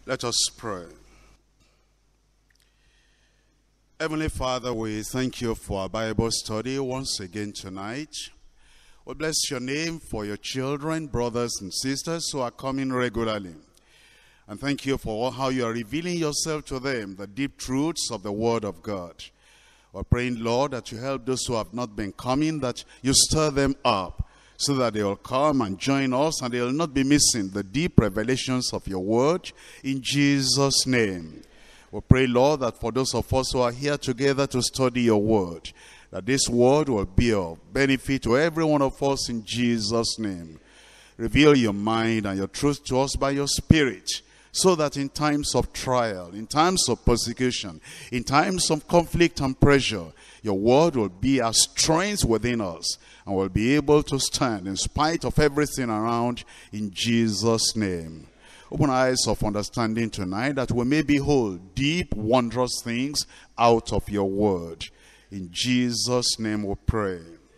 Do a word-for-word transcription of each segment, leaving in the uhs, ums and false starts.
Let us pray. Heavenly Father, we thank you for our Bible study once again tonight. We bless your name for your children, brothers and sisters who are coming regularly. And thank you for how you are revealing yourself to them, the deep truths of the Word of God. We're praying, Lord, that you help those who have not been coming, that you stir them up, so that they will come and join us and they will not be missing the deep revelations of your word. In Jesus' name. We pray, Lord, that for those of us who are here together to study your word, that this word will be of benefit to every one of us in Jesus' name. Reveal your mind and your truth to us by your Spirit, so that in times of trial, in times of persecution, in times of conflict and pressure, your word will be our strength within us, and we'll be able to stand in spite of everything around, in Jesus' name. Open eyes of understanding tonight, that we may behold deep, wondrous things out of your word. In Jesus' name we pray.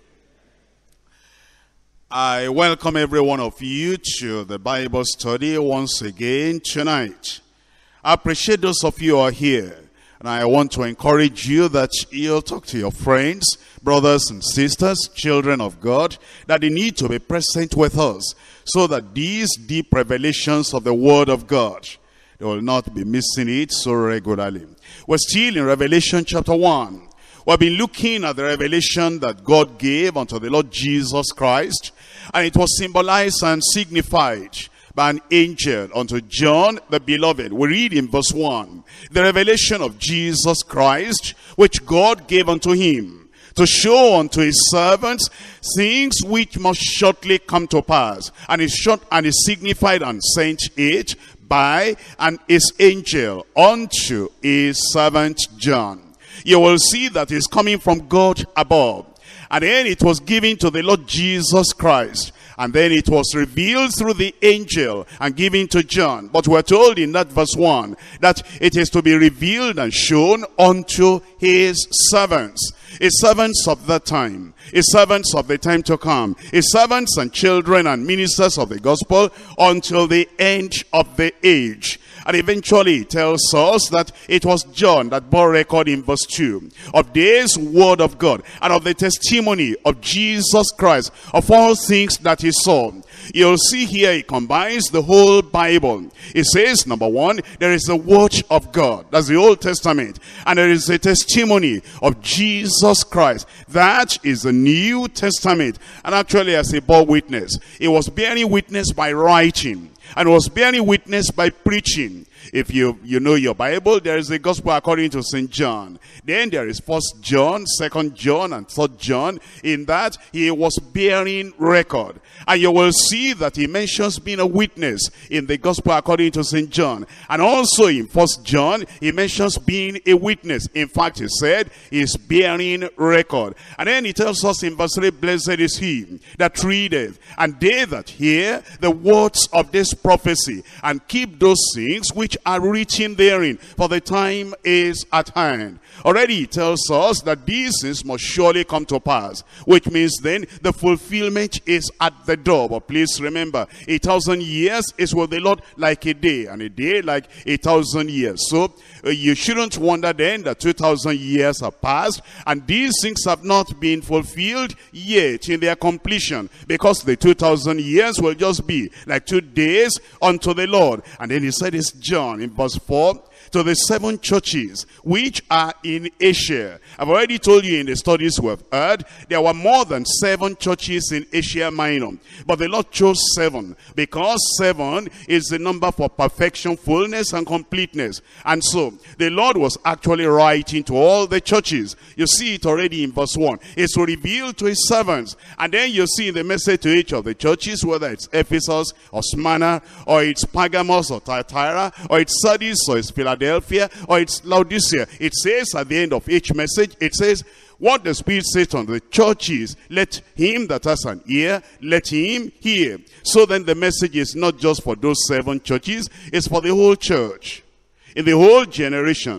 I welcome every one of you to the Bible study once again tonight. I appreciate those of you who are here. And I want to encourage you that you'll talk to your friends, brothers and sisters, children of God, that they need to be present with us, so that these deep revelations of the Word of God, they will not be missing it so regularly. We're still in Revelation chapter one. We've been looking at the revelation that God gave unto the Lord Jesus Christ, and it was symbolized and signified by an angel unto John the beloved. We read in verse one, the revelation of Jesus Christ, which God gave unto him, to show unto his servants things which must shortly come to pass. And he short and he signified and sent it by and his angel unto his servant John. You will see that it's coming from God above. And then it was given to the Lord Jesus Christ. And then it was revealed through the angel and given to John. But we're told in that verse one that it is to be revealed and shown unto his servants. His servants of that time. His servants of the time to come. His servants and children and ministers of the gospel until the end of the age. And eventually it tells us that it was John that bore record in verse two of this word of God and of the testimony of Jesus Christ, of all things that he saw. You'll see here he combines the whole Bible. It says, number one, there is the word of God. That's the Old Testament. And there is the testimony of Jesus Christ. That is the New Testament. And actually, as he bore witness, he was bearing witness by writing, and was bearing witness by preaching. If you, you know your Bible, there is the gospel according to Saint John. Then there is First John, Second John, and Third John. In that, he was bearing record. And you will see that he mentions being a witness in the gospel according to Saint John. And also in First John, he mentions being a witness. In fact, he said he's bearing record. And then he tells us in verse three, blessed is he that readeth, and they that hear the words of this prophecy, and keep those things which are written therein, for the time is at hand. Already he tells us that these things must surely come to pass, which means then the fulfillment is at the door. But please remember, a thousand years is with the Lord like a day, and a day like a thousand years. So uh, you shouldn't wonder then that two thousand years have passed, and these things have not been fulfilled yet in their completion, because the two thousand years will just be like two days unto the Lord. And then he said, it's John in verse four, to the seven churches which are in Asia. I've already told you in the studies we have heard, there were more than seven churches in Asia Minor. But the Lord chose seven, because seven is the number for perfection, fullness, and completeness. And so, the Lord was actually writing to all the churches. You see it already in verse one. It's revealed to his servants. And then you see in the message to each of the churches, whether it's Ephesus, or Smyrna, or it's Pergamos, or Thyatira, or it's Sardis, or it's Philadelphia, or it's Laodicea. It says at the end of each message, it says, what the Spirit says to the churches, let him that has an ear, let him hear. So then the message is not just for those seven churches, it's for the whole church. In the whole generation,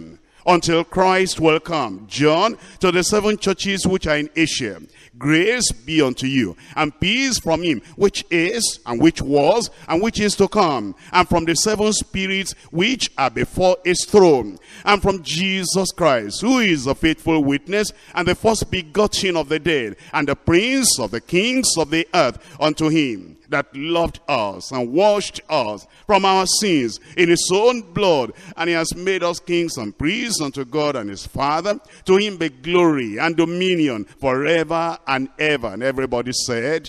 until Christ will come. John, to the seven churches which are in Asia, grace be unto you, and peace from him, which is, and which was, and which is to come, and from the seven spirits which are before his throne, and from Jesus Christ, who is the faithful witness, and the first begotten of the dead, and the prince of the kings of the earth, unto him that loved us and washed us from our sins in his own blood, and he has made us kings and priests unto God and his Father. To him be glory and dominion forever and ever. And everybody said,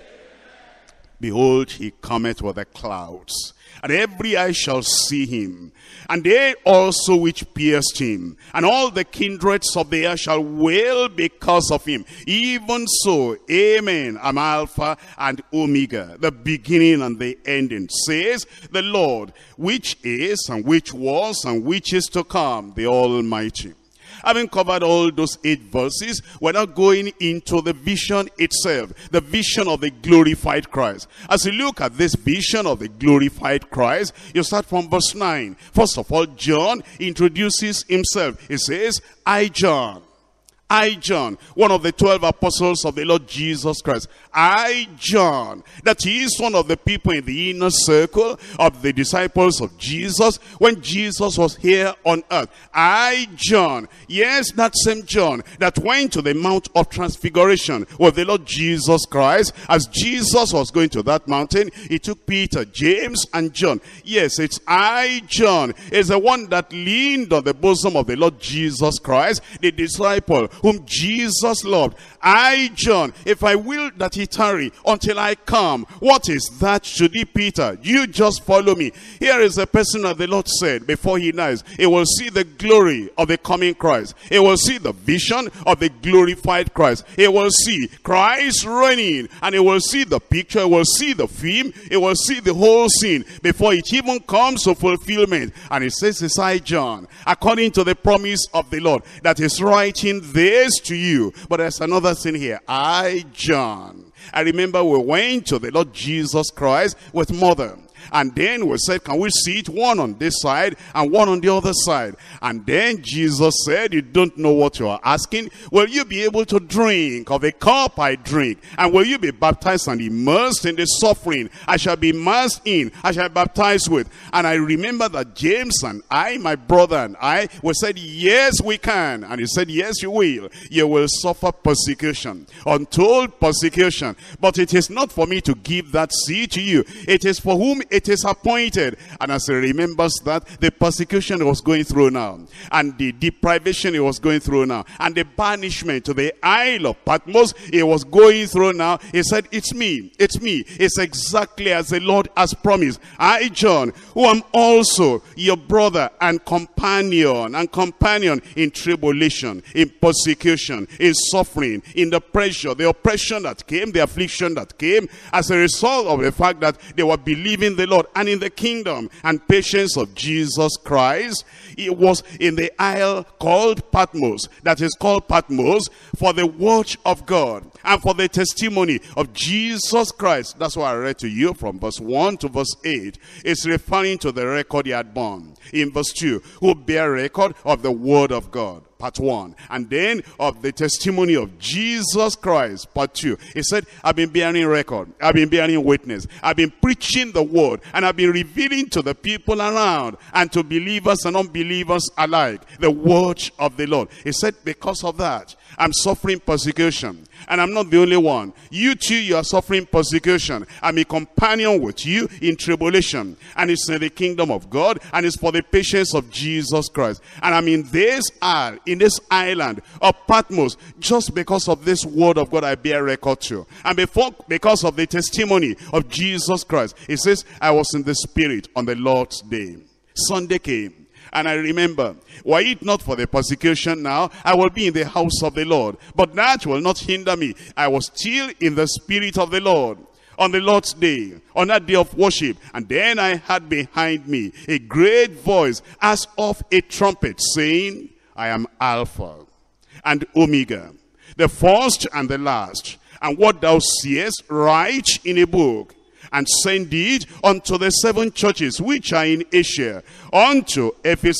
behold, he cometh with the clouds, and every eye shall see him, and they also which pierced him, and all the kindreds of the earth shall wail because of him. Even so, amen. I'm Alpha and Omega, the beginning and the ending, says the Lord, which is, and which was, and which is to come, the Almighty. Having covered all those eight verses, we're now going into the vision itself, the vision of the glorified Christ. As you look at this vision of the glorified Christ, you start from verse nine. First of all, John introduces himself. He says, I, John. I, John, one of the twelve apostles of the Lord Jesus Christ. I, John, that he is one of the people in the inner circle of the disciples of Jesus when Jesus was here on earth. I, John, yes, that same John that went to the Mount of Transfiguration with the Lord Jesus Christ. As Jesus was going to that mountain, he took Peter, James, and John. Yes, it's I, John, is the one that leaned on the bosom of the Lord Jesus Christ, the disciple whom Jesus loved. I, John, if I will that he tarry until I come. What is that to thee, Peter? You just follow me. Here is a person that the Lord said before he dies, he will see the glory of the coming Christ. He will see the vision of the glorified Christ. He will see Christ reigning, and he will see the picture, he will see the film, he will see the whole scene before it even comes to fulfillment. And he says, it's I, John, according to the promise of the Lord, that is writing this to you. But there's another thing here. I, John. I remember we went to the Lord Jesus Christ with mother. And then we said, can we sit one on this side and one on the other side? And then Jesus said, you don't know what you are asking. Will you be able to drink of the cup I drink? And will you be baptized and immersed in the suffering I shall be immersed in, I shall be baptized with? And I remember that James and I, my brother and I, we said, yes, we can. And he said, yes, you will. You will suffer persecution, untold persecution. But it is not for me to give that seed to you. It is for whom it is appointed. And as he remembers that, the persecution he was going through now, and the deprivation he was going through now, and the banishment to the Isle of Patmos he was going through now, he said, it's me, it's me. It's exactly as the Lord has promised. I, John, who am also your brother and companion, and companion in tribulation, in persecution, in suffering, in the pressure, the oppression that came, the affliction that came, as a result of the fact that they were believing the Lord, and in the kingdom and patience of Jesus Christ. It was in the isle called Patmos, that is called Patmos for the word of God and for the testimony of Jesus Christ. That's why I read to you from verse one to verse eight. It's referring to the record he had borne. In verse two, who bear record of the word of God, part one, and then of the testimony of Jesus Christ, part two. He said, I've been bearing record, I've been bearing witness, I've been preaching the word, and I've been revealing to the people around and to believers and unbelievers alike the word of the Lord. He said, because of that, I'm suffering persecution. And I'm not the only one. You too, you are suffering persecution. I'm a companion with you in tribulation. And it's in the kingdom of God, and it's for the patience of Jesus Christ. And I'm in this isle, in this island of Patmos, just because of this word of God I bear record to. And before, because of the testimony of Jesus Christ. It says, I was in the spirit on the Lord's day. Sunday came. And I remember, were it not for the persecution now, I will be in the house of the Lord. But that will not hinder me. I was still in the spirit of the Lord on the Lord's day, on that day of worship. And then I heard behind me a great voice as of a trumpet saying, I am Alpha and Omega, the first and the last. And what thou seest, write in a book, and send it unto the seven churches which are in Asia, unto Ephesus,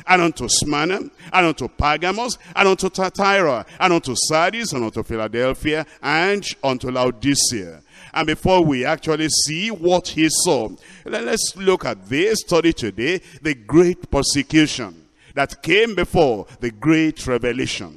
and unto Smyrna, and unto Pergamos, and unto Thyatira, and unto Sardis, and unto Philadelphia, and unto Laodicea. And before we actually see what he saw, let's look at this study today, the great persecution that came before the great revelation.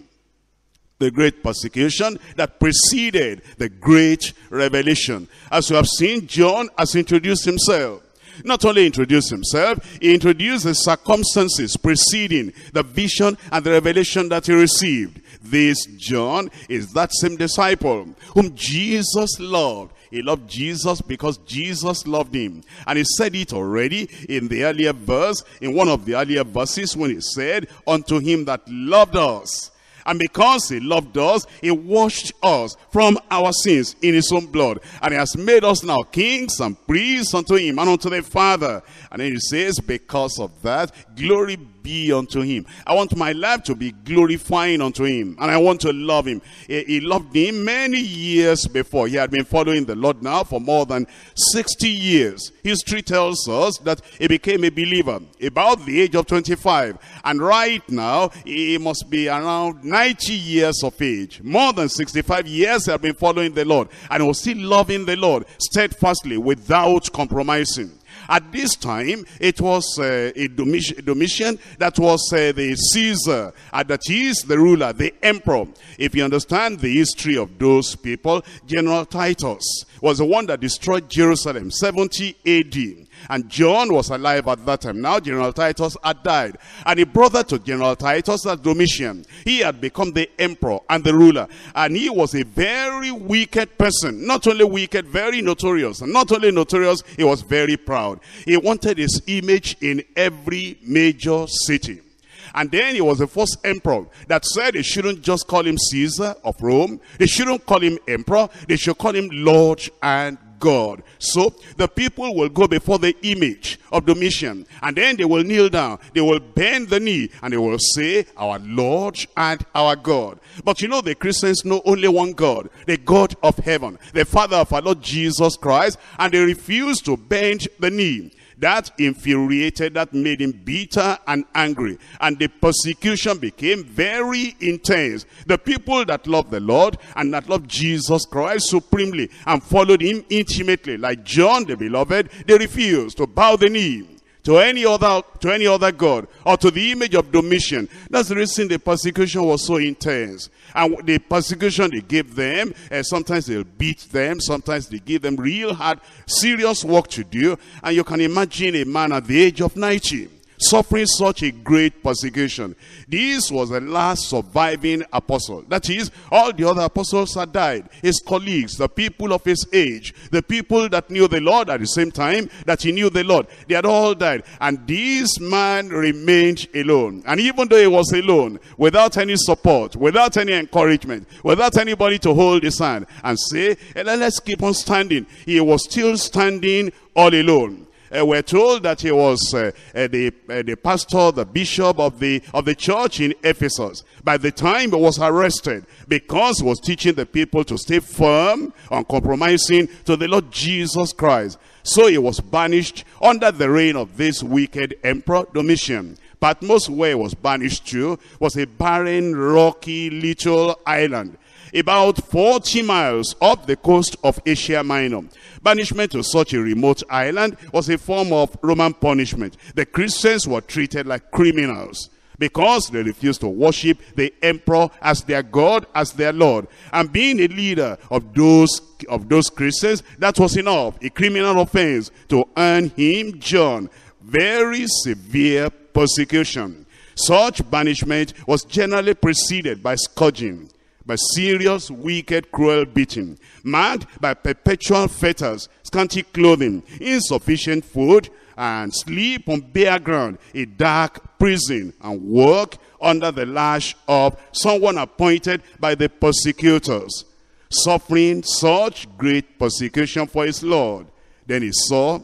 The great persecution that preceded the great revelation. As you have seen, John has introduced himself. Not only introduced himself, he introduced the circumstances preceding the vision and the revelation that he received. This John is that same disciple whom Jesus loved. He loved Jesus because Jesus loved him. And he said it already in the earlier verse, in one of the earlier verses, when he said, unto him that loved us. And because he loved us, he washed us from our sins in his own blood. And he has made us now kings and priests unto him and unto the Father. And then he says, because of that, glory be unto him. I want my life to be glorifying unto him. And I want to love him. He, he loved him many years before. He had been following the Lord now for more than sixty years. History tells us that he became a believer about the age of twenty-five. And right now, he must be around ninety years of age. More than sixty-five years he had been following the Lord. And he was still loving the Lord steadfastly without compromising. At this time, it was uh, a Domitian, Domitian that was uh, the Caesar, and that is the ruler, the emperor. If you understand the history of those people, General Titus was the one that destroyed Jerusalem, seventy A D. And John was alive at that time. Now General Titus had died. And a brother to General Titus, that's Domitian. He had become the emperor and the ruler. And he was a very wicked person. Not only wicked, very notorious. And not only notorious, he was very proud. He wanted his image in every major city. And then he was the first emperor that said they shouldn't just call him Caesar of Rome. They shouldn't call him emperor. They should call him Lord and God. So the people will go before the image of Domitian, and then they will kneel down, they will bend the knee, and they will say, our Lord and our God. But you know, the Christians know only one God, the God of heaven, the Father of our Lord Jesus Christ, and they refuse to bend the knee. That infuriated, that made him bitter and angry. And the persecution became very intense. The people that loved the Lord and that loved Jesus Christ supremely and followed him intimately, like John the beloved, they refused to bow the knee to any other to any other god or to the image of Domitian. That's the reason the persecution was so intense. And the persecution they gave them, uh, sometimes they'll beat them, sometimes they give them real hard, serious work to do. And you can imagine a man at the age of ninety suffering such a great persecution. This was the last surviving apostle. That is, all the other apostles had died. His colleagues, the people of his age, the people that knew the Lord at the same time that he knew the Lord, they had all died. And this man remained alone. And even though he was alone, without any support, without any encouragement, without anybody to hold his hand and say, let's keep on standing, he was still standing all alone. Uh, we're told that he was uh, uh, the, uh, the pastor, the bishop of the, of the church in Ephesus. By the time he was arrested, because he was teaching the people to stay firm, uncompromising to the Lord Jesus Christ. So he was banished under the reign of this wicked emperor Domitian. Patmos, where he was banished to, was a barren, rocky little island, about forty miles off the coast of Asia Minor. Banishment to such a remote island was a form of Roman punishment. The Christians were treated like criminals because they refused to worship the emperor as their God, as their Lord. And being a leader of those of those Christians, that was enough, a criminal offense, to earn him, John, very severe persecution. Such banishment was generally preceded by scourging, by serious, wicked, cruel beating, marked by perpetual fetters, scanty clothing, insufficient food, and sleep on bare ground, a dark prison, and work under the lash of someone appointed by the persecutors, suffering such great persecution for his Lord. Then he saw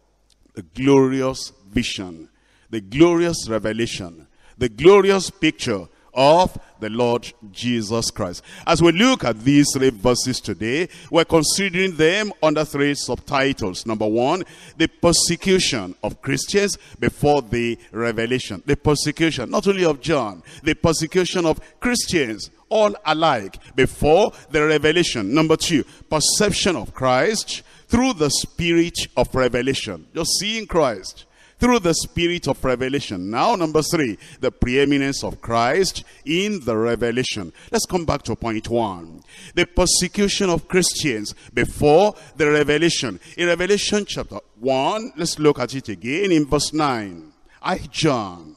the glorious vision, the glorious revelation, the glorious picture of the Lord Jesus Christ. As we look at these three verses today, we're considering them under three subtitles. Number one, the persecution of Christians before the revelation. The persecution, not only of John, the persecution of Christians, all alike, before the revelation. Number two, perception of Christ through the spirit of revelation. Just seeing Christ through the spirit of revelation. Now, number three, the preeminence of Christ in the revelation. Let's come back to point one. The persecution of Christians before the revelation. In Revelation chapter one, let's look at it again in verse nine. I, John.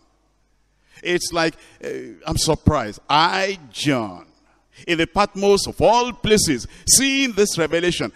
It's like, uh, I'm surprised. I, John, in the Patmos of all places, seeing this revelation.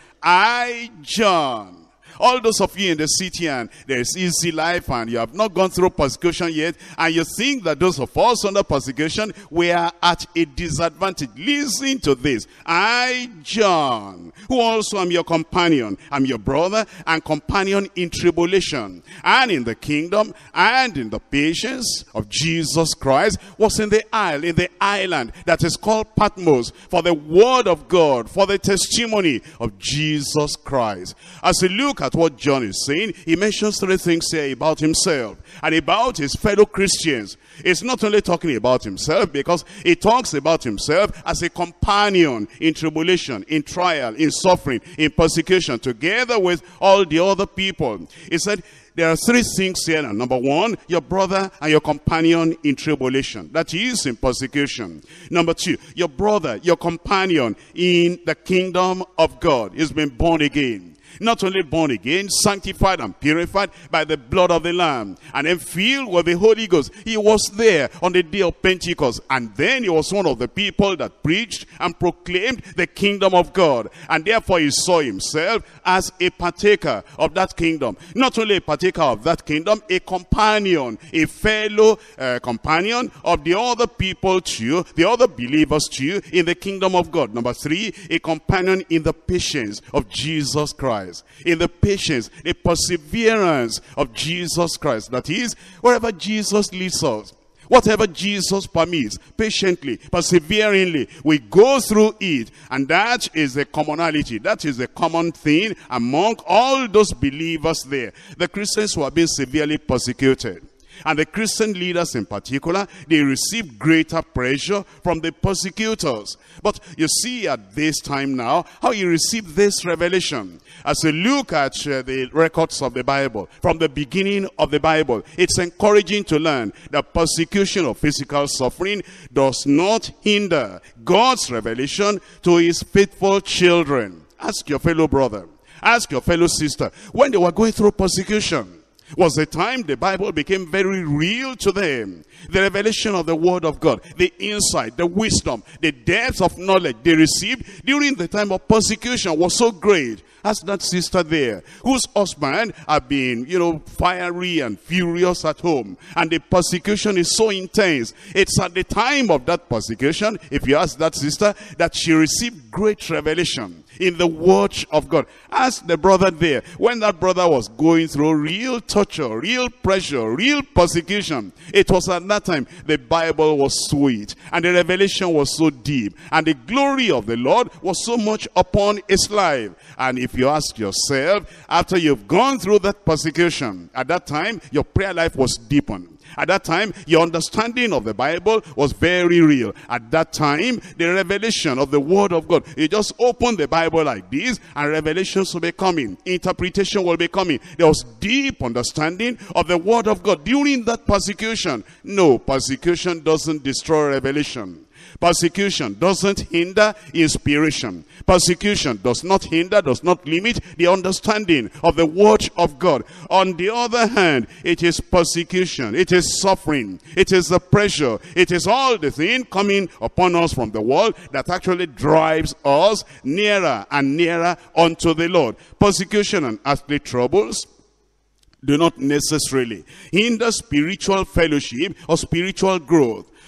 I, John. All those of you in the city and there's easy life and you have not gone through persecution yet, and you think that those of us under persecution, we are at a disadvantage. Listen to this. I, John, who also am your companion, am your brother and companion in tribulation and in the kingdom and in the patience of Jesus Christ, was in the isle, in the island that is called Patmos, for the word of God, for the testimony of Jesus Christ. As we look at what John is saying, he mentions three things here about himself and about his fellow Christians. It's not only talking about himself, because he talks about himself as a companion in tribulation, in trial, in suffering, in persecution, together with all the other people. He said, there are three things here. Number one, your brother and your companion in tribulation. That is in persecution. Number two, your brother, your companion in the kingdom of God. He's been born again. Not only born again, sanctified and purified by the blood of the Lamb, and then filled with the Holy Ghost. He was there on the day of Pentecost, and then he was one of the people that preached and proclaimed the kingdom of God. And therefore he saw himself as a partaker of that kingdom. Not only a partaker of that kingdom, a companion, a fellow uh, companion of the other people too, the other believers too, in the kingdom of God. Number three, a companion in the patience of Jesus Christ. In the patience, the perseverance of Jesus Christ. That is, wherever Jesus leads us, whatever Jesus permits, patiently, perseveringly, we go through it. And that is the commonality. That is the common thing among all those believers there. The Christians who have been severely persecuted, and the Christian leaders in particular, they receive greater pressure from the persecutors. But you see at this time now, how you receive this revelation. As we look at uh, the records of the Bible, from the beginning of the Bible, it's encouraging to learn that persecution or physical suffering does not hinder God's revelation to his faithful children. Ask your fellow brother, ask your fellow sister, when they were going through persecution, was the time the Bible became very real to them. The revelation of the word of God, the insight, the wisdom, the depth of knowledge they received during the time of persecution was so great. Ask that sister there, whose husband had been, you know, fiery and furious at home, and the persecution is so intense. It's at the time of that persecution, if you ask that sister, that she received great revelation in the word of God. Ask the brother there, when that brother was going through real torture, real pressure, real persecution, it was at that time the Bible was sweet, and the revelation was so deep, and the glory of the Lord was so much upon his life. And if you ask yourself, after you've gone through that persecution, at that time your prayer life was deepened. At that time, your understanding of the Bible was very real. At that time, the revelation of the word of God, you just open the Bible like this, and revelations will be coming. Interpretation will be coming. There was deep understanding of the word of God during that persecution. No, persecution doesn't destroy revelation. Persecution doesn't hinder inspiration. Persecution does not hinder, does not limit the understanding of the word of God. On the other hand, it is persecution, it is suffering, it is the pressure, it is all the thing coming upon us from the world that actually drives us nearer and nearer unto the Lord. Persecution and earthly troubles do not necessarily hinder spiritual fellowship or spiritual growth.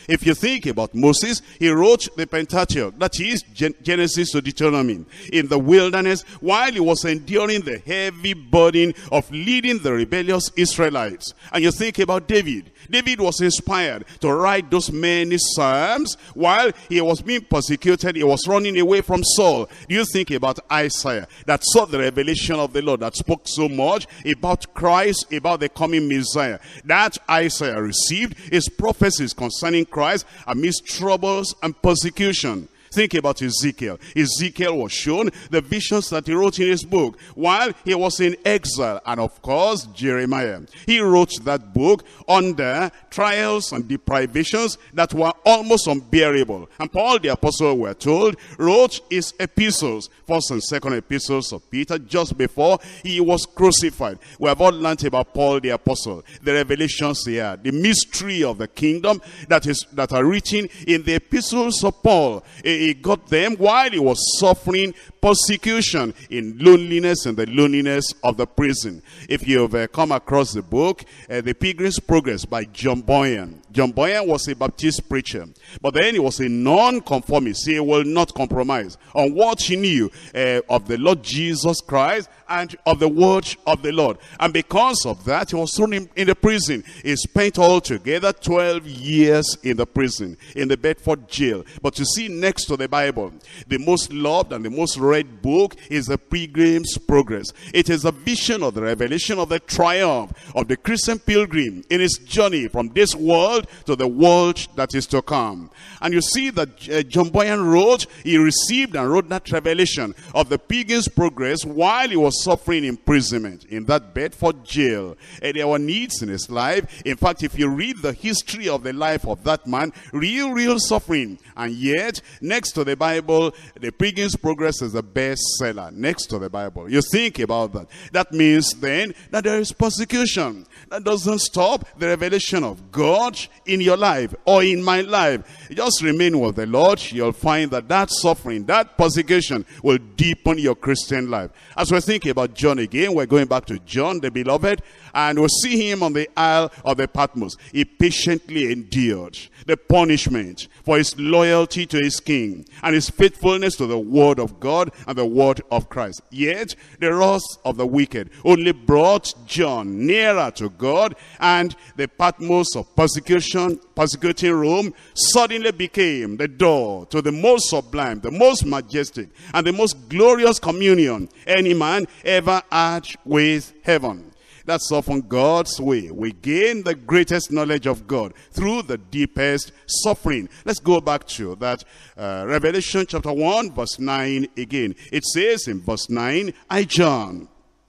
If you think about Moses, he wrote the Pentateuch, that is Gen Genesis to Deuteronomy, in the wilderness while he was enduring the heavy burden of leading the rebellious Israelites. And you think about David. David was inspired to write those many psalms while he was being persecuted. He was running away from Saul. Do you think about Isaiah, that saw the revelation of the Lord, that spoke so much about Christ, about the coming Messiah? That Isaiah received his prophecies concerning Christ amidst troubles and persecution. Think about Ezekiel. Ezekiel was shown the visions that he wrote in his book while he was in exile. And of course, Jeremiah. He wrote that book under trials and deprivations that were almost unbearable. And Paul the apostle, we're told, wrote his epistles, first and second epistles of Peter, just before he was crucified. We have all learned about Paul the apostle, the revelations he had, the mystery of the kingdom that is that are written in the epistles of Paul. He got them while he was suffering persecution, in loneliness and the loneliness of the prison. If you've uh, come across the book, uh, The Pilgrim's Progress by John Bunyan. John Bunyan was a Baptist preacher, but then he was a non-conformist. He will not compromise on what he knew uh, of the Lord Jesus Christ and of the word of the Lord. And because of that, he was thrown in, in the prison. He spent altogether twelve years in the prison, in the Bedford jail. But you see, next to the Bible, the most loved and the most read book is The Pilgrim's Progress. It is a vision of the revelation of the triumph of the Christian pilgrim in his journey from this world to the world that is to come. And you see that uh, John Bunyan wrote, he received and wrote that revelation of the Pilgrim's Progress while he was suffering imprisonment in that Bedford jail. And there were needs in his life. In fact, if you read the history of the life of that man, real, real suffering. And yet, next to the Bible, the Pilgrim's Progress is the bestseller. Next to the Bible. You think about that. That means then that there is persecution. That doesn't stop the revelation of God in your life or in my life. You just remain with the Lord. You'll find that that suffering, that persecution will deepen your Christian life. As we're thinking about John again, we're going back to John the beloved, and we'll see him on the Isle of the Patmos. He patiently endured the punishment for his loyalty to his king and his faithfulness to the word of God and the word of Christ. Yet the wrath of the wicked only brought John nearer to God, and the Patmos of persecution, persecuting Rome, suddenly became the door to the most sublime, the most majestic, and the most glorious communion any man ever had with heaven. That's often God's way. We gain the greatest knowledge of God through the deepest suffering. Let's go back to that uh, Revelation chapter one, verse nine again. It says in verse nine, I, John,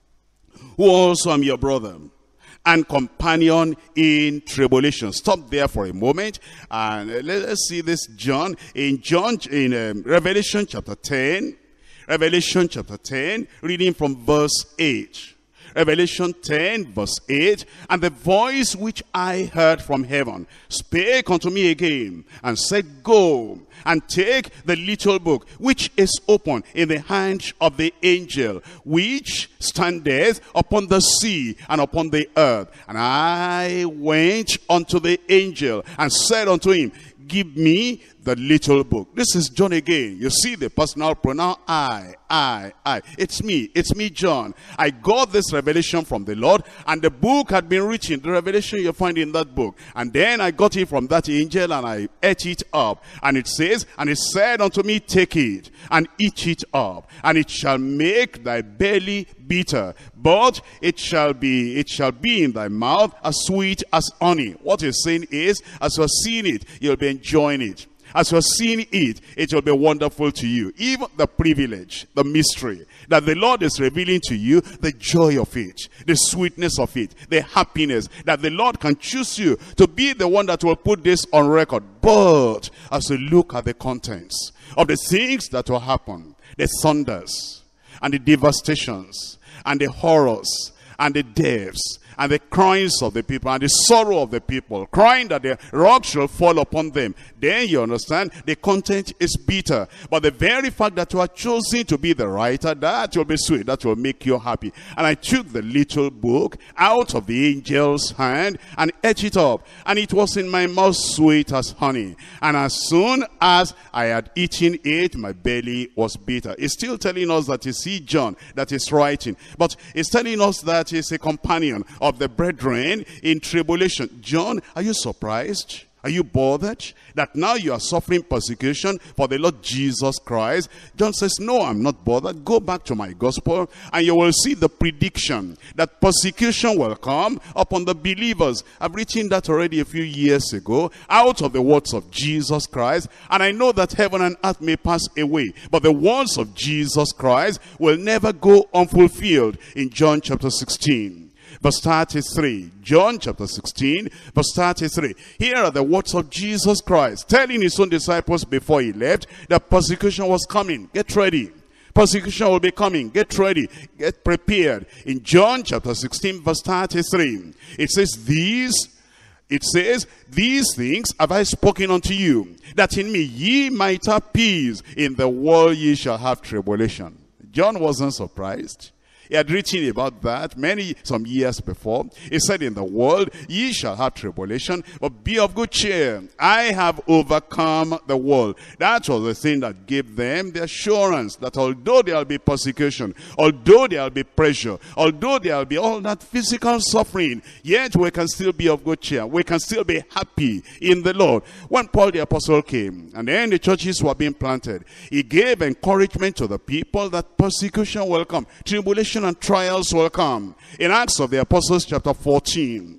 who also am your brother and companion in tribulation. Stop there for a moment and let's see this John. In John, in um, Revelation chapter ten, Revelation chapter ten, reading from verse eight. Revelation ten, verse eight, and the voice which I heard from heaven spake unto me again, and said, Go, and take the little book, which is open in the hand of the angel, which standeth upon the sea and upon the earth. And I went unto the angel, and said unto him, Give me the little book. This is John again. You see the personal pronoun I, I, I. It's me. It's me, John. I got this revelation from the Lord, and the book had been written. The revelation you find in that book. And then I got it from that angel, and I ate it up. And it says, and he said unto me, Take it, and eat it up, and it shall make thy belly bitter, but it shall be, it shall be in thy mouth as sweet as honey. What he's saying is, as you're seeing it, you'll be enjoying it. As you're seeing it, it will be wonderful to you. Even the privilege, the mystery that the Lord is revealing to you, the joy of it, the sweetness of it, the happiness that the Lord can choose you to be the one that will put this on record. But as you look at the contents of the things that will happen, the thunders and the devastations and the horrors and the deaths and the cries of the people, and the sorrow of the people, crying that the rock shall fall upon them, then you understand the content is bitter. But the very fact that you are choosing to be the writer, that will be sweet, that will make you happy. And I took the little book out of the angel's hand and ate it up, and it was in my mouth sweet as honey. And as soon as I had eaten it, my belly was bitter. It's still telling us that it's he, John, that is writing. But it's telling us that he's a companion of the brethren in tribulation. John, are you surprised? Are you bothered that now you are suffering persecution for the Lord Jesus Christ? John says, no, I'm not bothered. Go back to my gospel and you will see the prediction that persecution will come upon the believers. I've written that already a few years ago out of the words of Jesus Christ. And I know that heaven and earth may pass away, but the words of Jesus Christ will never go unfulfilled. In John chapter sixteen. Verse thirty-three, John chapter sixteen, verse thirty-three. Here are the words of Jesus Christ, telling his own disciples before he left that persecution was coming. Get ready. Persecution will be coming. Get ready. Get prepared. In John chapter sixteen, verse thirty-three, it says, These, it says, These things have I spoken unto you, that in me ye might have peace. In the world ye shall have tribulation. John wasn't surprised. He had written about that many, some years before. He said, in the world, ye shall have tribulation, but be of good cheer. I have overcome the world. That was the thing that gave them the assurance that although there will be persecution, although there will be pressure, although there will be all that physical suffering, yet we can still be of good cheer. We can still be happy in the Lord. When Paul the apostle came, and then the churches were being planted, he gave encouragement to the people that persecution will come, tribulation and trials will come. In Acts of the Apostles chapter fourteen,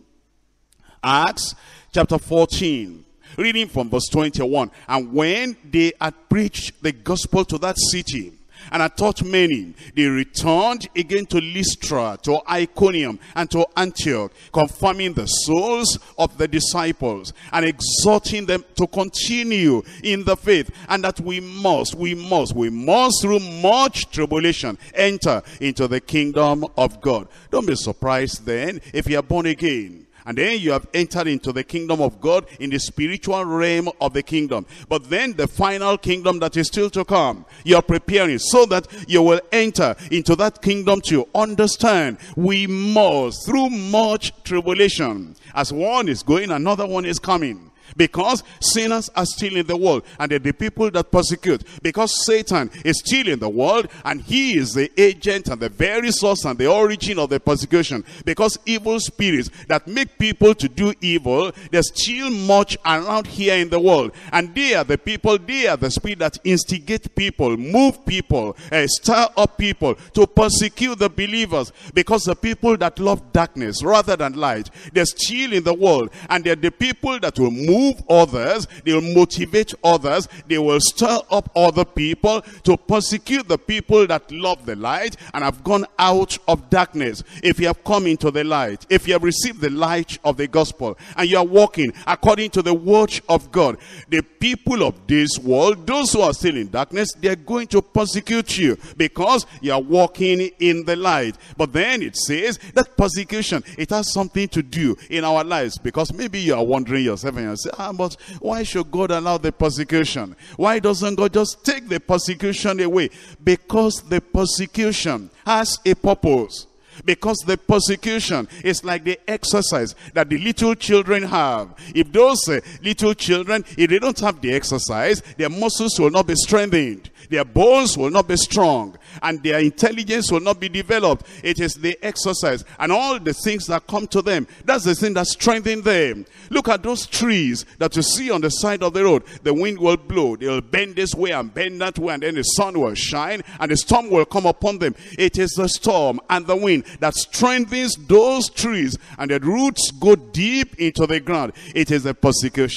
Acts chapter fourteen, reading from verse twenty-one, and when they had preached the gospel to that city and had taught many, they returned again to Lystra, to Iconium, and to Antioch, confirming the souls of the disciples and exhorting them to continue in the faith, and that we must, we must, we must through much tribulation enter into the kingdom of God. Don't be surprised then if you are born again, and then you have entered into the kingdom of God in the spiritual realm of the kingdom. But then the final kingdom that is still to come, you are preparing so that you will enter into that kingdom to understand. We must, through much tribulation, as one is going, another one is coming. Because sinners are still in the world, and they're the people that persecute. Because Satan is still in the world, and he is the agent and the very source and the origin of the persecution. Because evil spirits that make people to do evil, there's still much around here in the world. And they are the people, they are the spirit that instigate people, move people, uh, stir up people to persecute the believers. Because the people that love darkness rather than light, they're still in the world, and they're the people that will move Move others, they will motivate others, they will stir up other people to persecute the people that love the light and have gone out of darkness. If you have come into the light, if you have received the light of the gospel, and you are walking according to the word of God, the people of this world, those who are still in darkness, they are going to persecute you because you are walking in the light. But then it says that persecution, it has something to do in our lives, because maybe you are wondering yourself and you say, ah, but why should God allow the persecution? Why doesn't God just take the persecution away? Because the persecution has a purpose. Because the persecution is like the exercise that the little children have. If those uh, little children, if they don't have the exercise, their muscles will not be strengthened, their bones will not be strong, and their intelligence will not be developed. It is the exercise and all the things that come to them. That's the thing that strengthens them. Look at those trees that you see on the side of the road. The wind will blow, they will bend this way and bend that way, and then the sun will shine and the storm will come upon them. It is the storm and the wind that strengthens those trees, and the roots go deep into the ground. It is the persecution.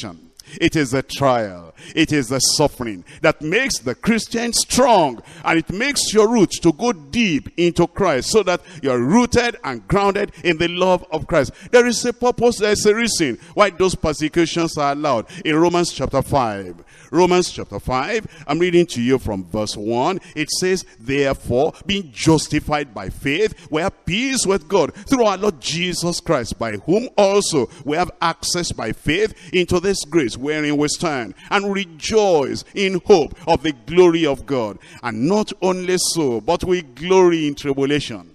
It is the trial, it is the suffering that makes the Christian strong, and it makes your roots to go deep into Christ, so that you're rooted and grounded in the love of Christ. There is a purpose, there is a reason why those persecutions are allowed. In Romans chapter five, Romans chapter five, I'm reading to you from verse one. It says, therefore, being justified by faith, we have peace with God through our Lord Jesus Christ, by whom also we have access by faith into this grace wherein we stand, and rejoice in hope of the glory of God. And not only so, but we glory in tribulation.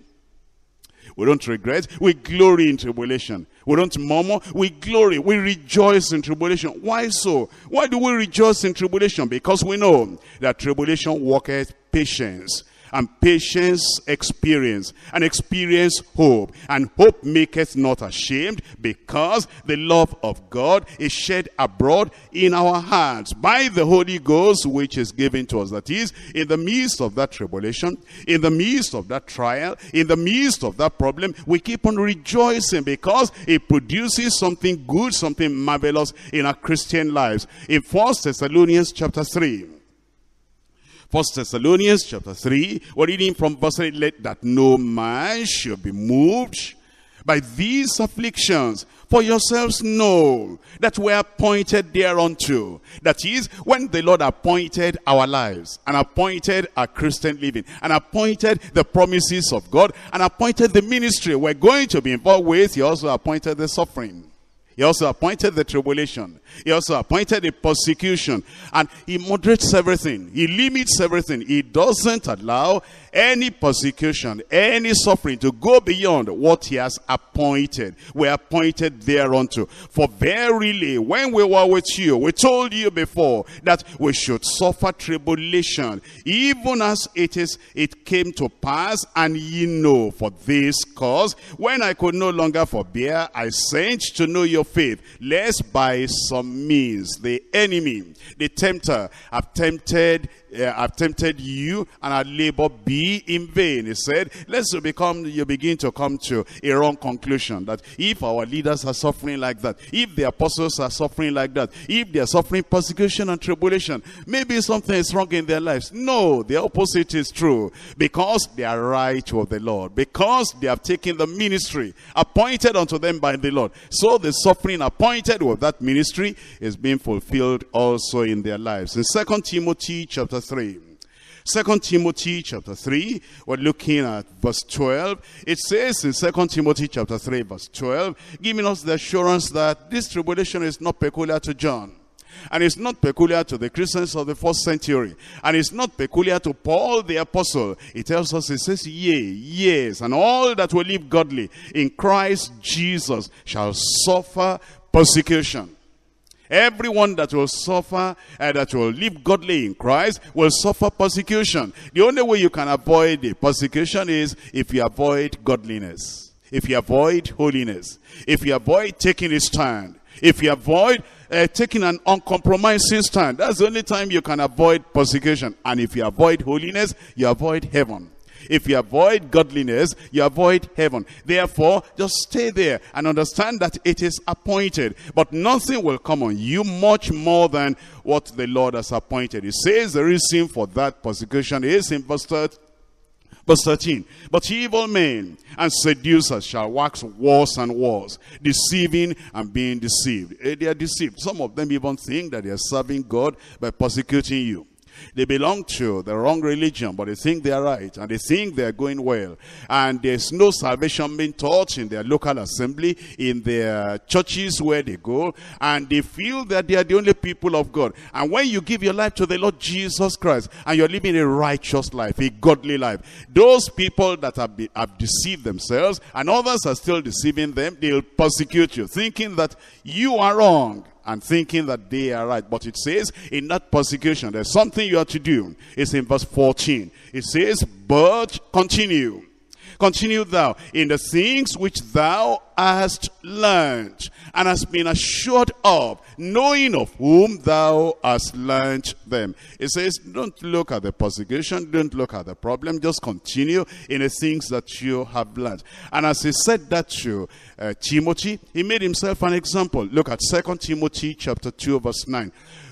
We don't regret, we glory in tribulation. We don't murmur, we glory, we rejoice in tribulation. Why so? Why do we rejoice in tribulation? Because we know that tribulation worketh patience, and patience experience, and experience hope, and hope maketh not ashamed, because the love of God is shed abroad in our hearts by the Holy Ghost, which is given to us. That is, in the midst of that tribulation, in the midst of that trial, in the midst of that problem, we keep on rejoicing, because it produces something good, something marvelous in our Christian lives. In First Thessalonians chapter three, First Thessalonians chapter three, we're reading from verse eight, let that no man should be moved by these afflictions, for yourselves know that we are appointed thereunto. That is, when the Lord appointed our lives, and appointed our Christian living, and appointed the promises of God, and appointed the ministry we're going to be involved with, he also appointed the suffering. He also appointed the tribulation. He also appointed the persecution. And he moderates everything. He limits everything. He doesn't allow any persecution, any suffering to go beyond what he has appointed. We are appointed thereunto. For verily, when we were with you, we told you before that we should suffer tribulation, even as it is it came to pass, and ye know. For this cause, when I could no longer forbear, I sent to know your faith, lest by some means the enemy, the tempter, have tempted uh, have tempted you, and our labor be in vain. He said, lest you become you begin to come to a wrong conclusion, that if our leaders are suffering like that, if the apostles are suffering like that, if they are suffering persecution and tribulation, maybe something is wrong in their lives. No, the opposite is true, because they are right with the Lord, because they have taken the ministry appointed unto them by the Lord. So the suffering appointed with that ministry is being fulfilled also in their lives. In Second Timothy chapter three, Second Timothy chapter three, we're looking at verse twelve. It says in Second Timothy chapter three verse twelve, giving us the assurance that this tribulation is not peculiar to John, and it's not peculiar to the Christians of the first century, and it's not peculiar to Paul the apostle. It tells us, it says, yea, yes, and all that will live godly in Christ Jesus shall suffer persecution. Everyone that will suffer, uh, that will live godly in Christ, will suffer persecution. The only way you can avoid the persecution is if you avoid godliness, if you avoid holiness, if you avoid taking a stand, if you avoid uh, taking an uncompromising stand. That's the only time you can avoid persecution. And if you avoid holiness, you avoid heaven. If you avoid godliness, you avoid heaven. Therefore, just stay there and understand that it is appointed. But nothing will come on you much more than what the Lord has appointed. He says the reason for that persecution is in verse thirteen. But evil men and seducers shall wax worse and worse, deceiving and being deceived. They are deceived. Some of them even think that they are serving God by persecuting you. They belong to the wrong religion, but they think they are right, and they think they are going well. And there's no salvation being taught in their local assembly, in their churches where they go, and they feel that they are the only people of God. And when you give your life to the Lord Jesus Christ, and you're living a righteous life, a godly life, those people that have, be, have deceived themselves, and others are still deceiving them, they'll persecute you, thinking that you are wrong, and thinking that they are right. But it says in that persecution, there's something you have to do. It's in verse fourteen. It says, but continue. Continue thou in the things which thou hast learned, and hast been assured of, knowing of whom thou hast learned them. It says, don't look at the persecution, don't look at the problem, just continue in the things that you have learned. And as he said that to uh, Timothy, he made himself an example. Look at Second Timothy chapter two verse nine.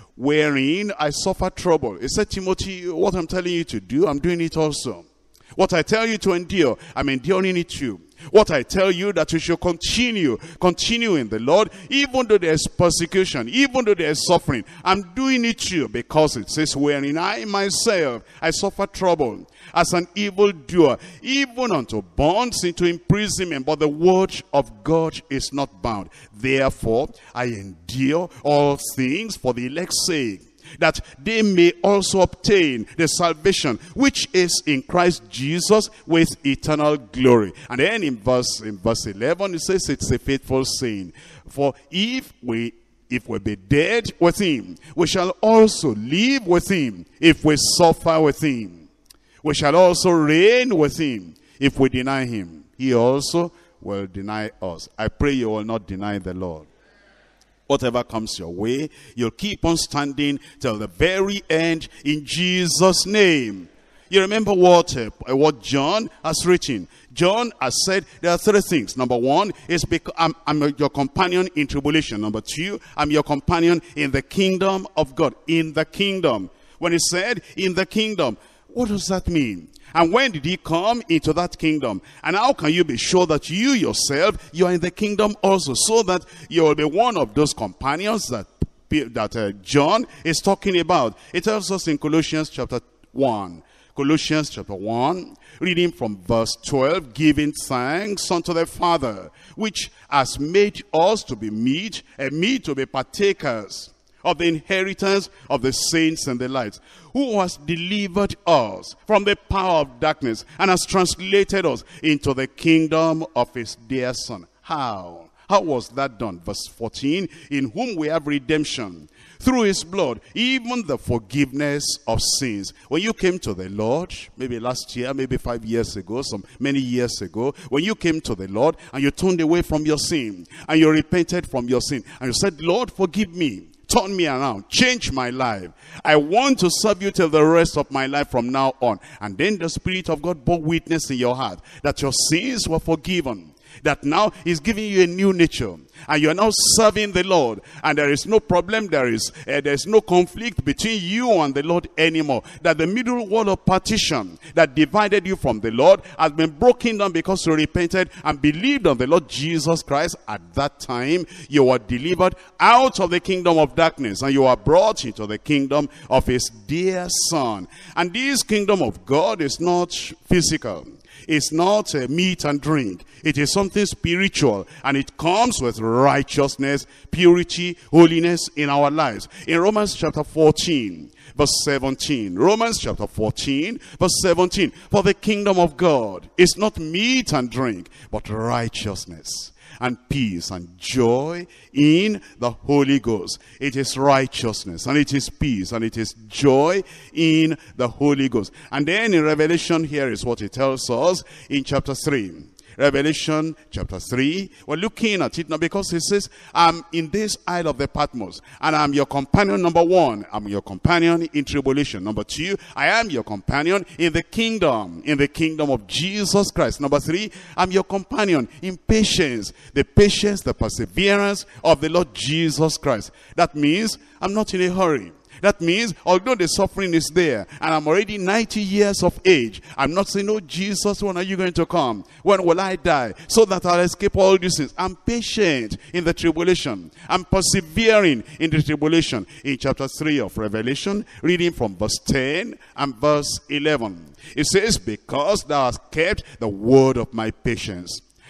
Wherein I suffer trouble. He said, Timothy, what I'm telling you to do, I'm doing it also. What I tell you to endure, I'm enduring it too. What I tell you that you should continue, continue in the Lord, even though there's persecution, even though there's suffering, I'm doing it too, because it says, wherein I myself, I suffer trouble as an evildoer, even unto bonds, into imprisonment, but the word of God is not bound. Therefore, I endure all things for the elect's sake, that they may also obtain the salvation which is in Christ Jesus with eternal glory. And then in verse in verse eleven, it says it's a faithful saying. For if we if we be dead with him, we shall also live with him. If we suffer with him, we shall also reign with him. If we deny him, he also will deny us. I pray you will not deny the Lord. Whatever comes your way, you'll keep on standing till the very end in Jesus' name. You remember what, uh, what John has written. John has said there are three things. Number one is because I'm, I'm your companion in tribulation. Number two, I'm your companion in the kingdom of God. In the kingdom. When he said in the kingdom, what does that mean? And when did he come into that kingdom? And how can you be sure that you yourself, you are in the kingdom also, so that you will be one of those companions that, that uh, John is talking about? It tells us in Colossians chapter one. Colossians chapter one, reading from verse twelve, giving thanks unto the Father, which has made us to be meet, and meet to be partakers of the inheritance of the saints and the light, who has delivered us from the power of darkness and has translated us into the kingdom of his dear Son. How? How was that done? Verse fourteen, in whom we have redemption through his blood, even the forgiveness of sins. When you came to the Lord, maybe last year, maybe five years ago, some many years ago, when you came to the Lord and you turned away from your sin and you repented from your sin and you said, Lord, forgive me. Turn me around, change my life. I want to serve you till the rest of my life from now on. And then the Spirit of God bore witness in your heart that your sins were forgiven. That now he's giving you a new nature. And you're now serving the Lord. And there is no problem, there is, uh, there is no conflict between you and the Lord anymore. That the middle wall of partition that divided you from the Lord has been broken down because you repented and believed on the Lord Jesus Christ. At that time, you were delivered out of the kingdom of darkness. And you are brought into the kingdom of his dear Son. And this kingdom of God is not physical. It's not uh, meat and drink. It is something spiritual, and it comes with righteousness, purity, holiness in our lives. In Romans chapter fourteen, verse seventeen. Romans chapter fourteen, verse seventeen. For the kingdom of God is not meat and drink, but righteousness and peace and joy in the Holy Ghost. It is righteousness and it is peace and it is joy in the Holy Ghost. And then in Revelation, here is what it tells us in chapter three. Revelation chapter three. We're looking at it now because it says, I'm in this isle of the Patmos, and I'm your companion. Number one, I'm your companion in tribulation. Number two, I am your companion in the kingdom, in the kingdom of Jesus Christ. Number three, I'm your companion in patience, the patience, the perseverance of the Lord Jesus Christ. That means I'm not in a hurry. That means, although the suffering is there, and I'm already ninety years of age, I'm not saying, oh, Jesus, when are you going to come? When will I die? So that I'll escape all these things. I'm patient in the tribulation. I'm persevering in the tribulation. In chapter three of Revelation, reading from verse ten and verse eleven. It says, because thou hast kept the word of my patience,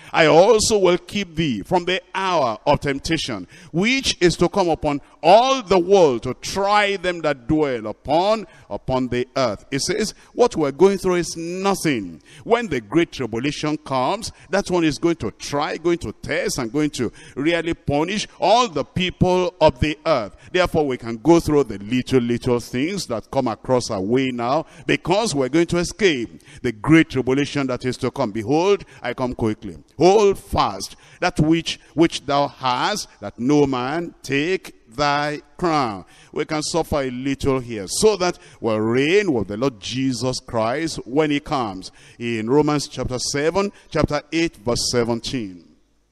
I also will keep thee from the hour of temptation, which is to come upon all the world to try them that dwell upon, upon the earth. It says, what we're going through is nothing. When the great tribulation comes, that one is going to try, going to test, and going to really punish all the people of the earth. Therefore, we can go through the little, little things that come across our way now, because we're going to escape the great tribulation that is to come. Behold, I come quickly. Hold fast that which which thou hast, that no man take thy crown. We can suffer a little here, so that we'll reign with the Lord Jesus Christ when he comes. In Romans chapter seven, chapter eight, verse seventeen.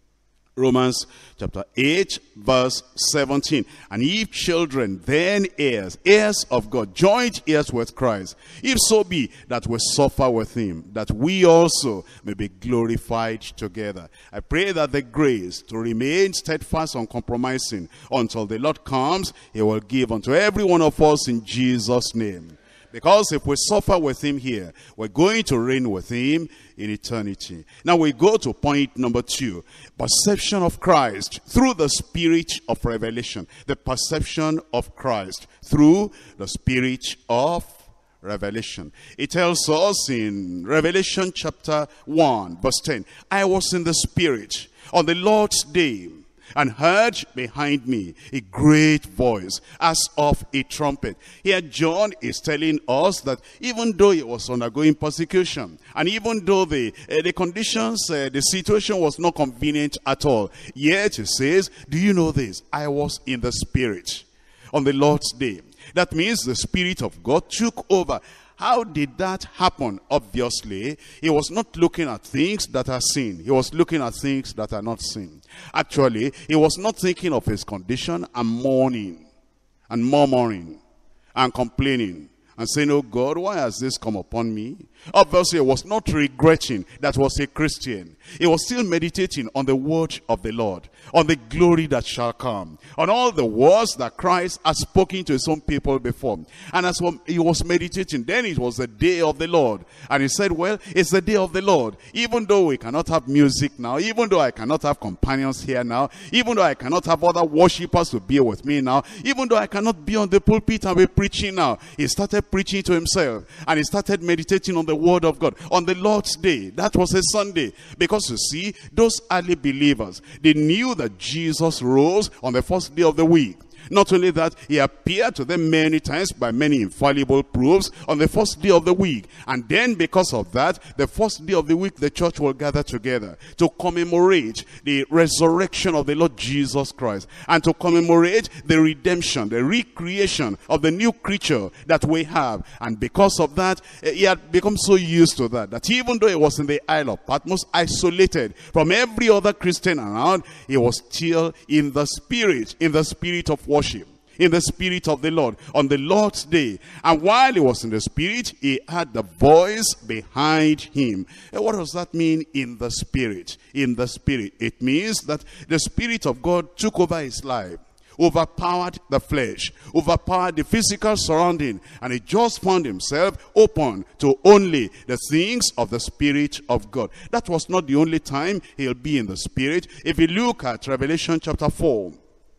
Romans chapter eight, verse seventeen. And if children, then heirs, heirs of God, joint heirs with Christ, if so be that we suffer with him, that we also may be glorified together. I pray that the grace to remain steadfast, uncompromising, until the Lord comes, he will give unto every one of us in Jesus' name. Because if we suffer with him here, we're going to reign with him in eternity. Now we go to point number two. Perception of Christ through the spirit of revelation. The perception of Christ through the spirit of revelation. It tells us in Revelation chapter one, verse ten. I was in the spirit on the Lord's day, and heard behind me a great voice as of a trumpet. Here John is telling us that even though he was undergoing persecution, and even though the, uh, the conditions, uh, the situation was not convenient at all, yet he says, do you know this? I was in the spirit on the Lord's day. That means the Spirit of God took over. How did that happen? Obviously, he was not looking at things that are seen. He was looking at things that are not seen. Actually, he was not thinking of his condition and mourning and murmuring and complaining and saying, oh God, why has this come upon me? Obviously, he was not regretting that he was a Christian. He was still meditating on the word of the Lord, on the glory that shall come, on all the words that Christ has spoken to his own people before. And as he was meditating, then it was the day of the Lord. And he said, well, it's the day of the Lord. Even though we cannot have music now, even though I cannot have companions here now, even though I cannot have other worshipers to be with me now, even though I cannot be on the pulpit and be preaching now, he started preaching to himself, and he started meditating on the word of God on the Lord's day. That was a Sunday, because you see, those early believers, they knew that Jesus rose on the first day of the week. Not only that, he appeared to them many times by many infallible proofs on the first day of the week. And then because of that, the first day of the week, the church will gather together to commemorate the resurrection of the Lord Jesus Christ, and to commemorate the redemption, the recreation of the new creature that we have. And because of that, he had become so used to that, that even though he was in the Isle of Patmos, isolated from every other Christian around, he was still in the spirit, in the spirit of worship. Worship, in the spirit of the Lord, on the Lord's day. And while he was in the spirit, he had the voice behind him. And what does that mean, in the spirit? In the spirit, it means that the Spirit of God took over his life, overpowered the flesh, overpowered the physical surrounding, and he just found himself open to only the things of the Spirit of God. That was not the only time he'll be in the spirit. If you look at Revelation chapter four,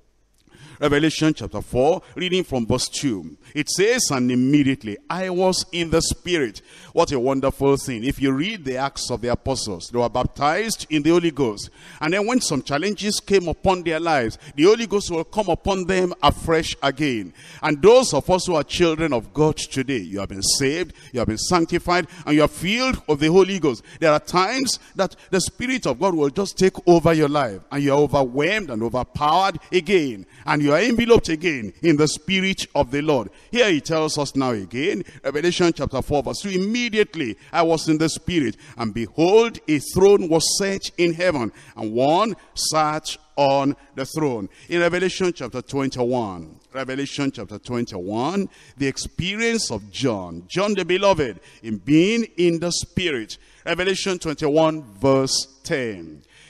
Revelation chapter four, reading from verse two. It says, and immediately I was in the Spirit. What a wonderful thing. If you read the Acts of the Apostles, they were baptized in the Holy Ghost. And then when some challenges came upon their lives, the Holy Ghost will come upon them afresh again. And those of us who are children of God today, you have been saved, you have been sanctified, and you are filled with the Holy Ghost. There are times that the Spirit of God will just take over your life, and you are overwhelmed and overpowered again. And you You are enveloped again in the Spirit of the Lord. Here he tells us now again, Revelation chapter four, verse two, immediately I was in the Spirit, and behold, a throne was set in heaven, and one sat on the throne. In Revelation chapter twenty-one, Revelation chapter twenty-one, the experience of John, John the beloved, in being in the Spirit. Revelation twenty-one, verse ten.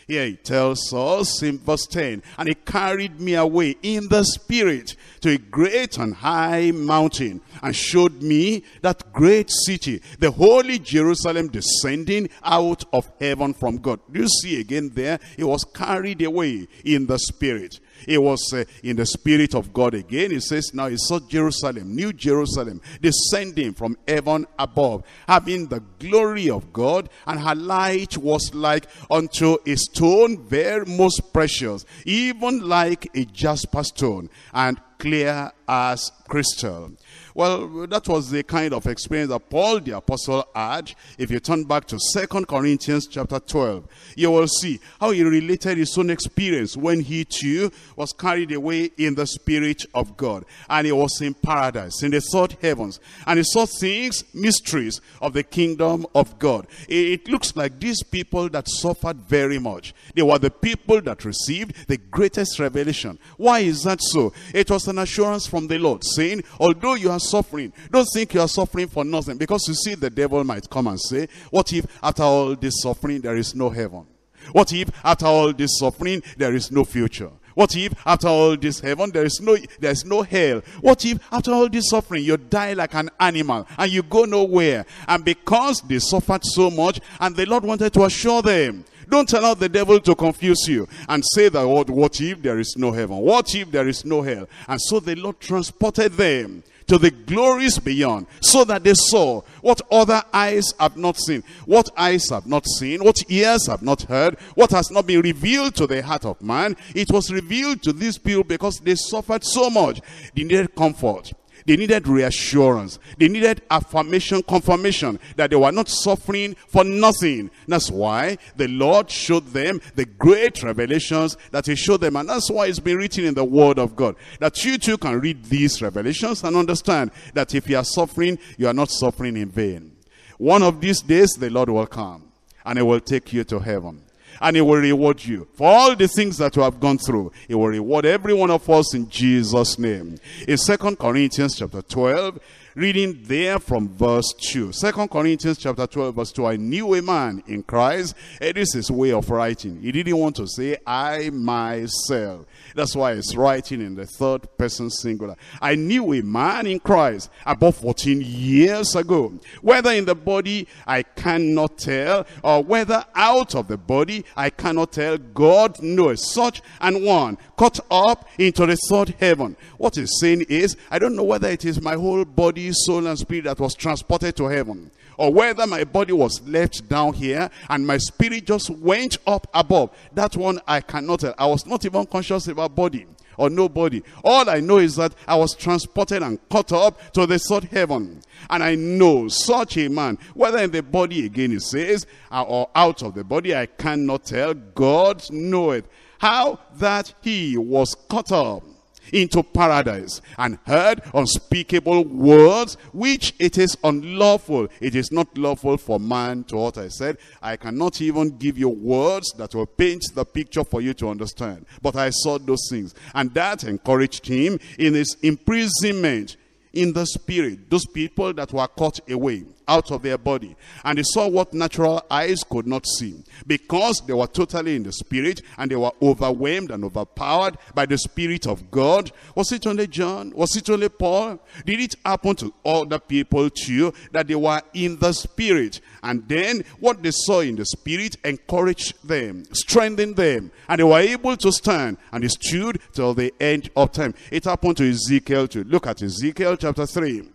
Here he tells us in verse ten, and he carried me away in the spirit to a great and high mountain, and showed me that great city, the holy Jerusalem, descending out of heaven from God. Do you see again there? He was carried away in the spirit. It was uh, in the spirit of God again. It says now he saw Jerusalem, New Jerusalem, descending from heaven above, having the glory of God, and her light was like unto a stone very most precious, even like a jasper stone, and clear as crystal. Well, that was the kind of experience that Paul the apostle had. If you turn back to Second Corinthians chapter twelve, you will see how he related his own experience when he too was carried away in the spirit of God. And he was in paradise, in the third heavens. And he saw things, mysteries of the kingdom of God. It looks like these people that suffered very much. They were the people that received the greatest revelation. Why is that so? It was an assurance from the Lord, saying, although you are suffering, don't think you are suffering for nothing. Because you see, the devil might come and say, what if after all this suffering there is no heaven? What if after all this suffering there is no future? What if after all this heaven there is no there is no hell? What if after all this suffering you die like an animal and you go nowhere? And because they suffered so much, and the Lord wanted to assure them, don't allow the devil to confuse you and say that, what, what if there is no heaven? What if there is no hell? And so the Lord transported them to the glories beyond, so that they saw what other eyes have not seen, what eyes have not seen, what ears have not heard, what has not been revealed to the heart of man. It was revealed to these people because they suffered so much. They needed comfort. They needed reassurance. They needed affirmation, confirmation that they were not suffering for nothing. That's why the Lord showed them the great revelations that he showed them. And that's why it's been written in the word of God, that you too can read these revelations and understand that if you are suffering, you are not suffering in vain. One of these days, the Lord will come and he will take you to heaven. And he will reward you for all the things that you have gone through. He will reward every one of us in Jesus' name. In Second Corinthians chapter twelve, reading there from verse two. Second Corinthians chapter twelve, verse two. I knew a man in Christ. It is his way of writing. He didn't want to say, I myself. That's why he's writing in the third person singular. I knew a man in Christ about fourteen years ago. Whether in the body, I cannot tell, or whether out of the body, I cannot tell. God knows. Such an one, caught up into the third heaven. What he's saying is, I don't know whether it is my whole body, soul, and spirit that was transported to heaven, or whether my body was left down here and my spirit just went up above. That one I cannot tell. I was not even conscious about body or nobody. All I know is that I was transported and caught up to the third heaven. And I know such a man, whether in the body again it says, or out of the body, I cannot tell. God knoweth how that he was caught up into paradise, and heard unspeakable words which it is unlawful. It is not lawful for man to utter. I said, I cannot even give you words that will paint the picture for you to understand. But I saw those things, and that encouraged him in his imprisonment in the spirit. Those people that were caught away out of their body, and they saw what natural eyes could not see, because they were totally in the spirit, and they were overwhelmed and overpowered by the Spirit of God. Was it only John? Was it only Paul? Did it happen to other people too, that they were in the spirit? And then what they saw in the spirit encouraged them, strengthened them, and they were able to stand, and they stood till the end of time. It happened to Ezekiel too. Look at Ezekiel chapter three.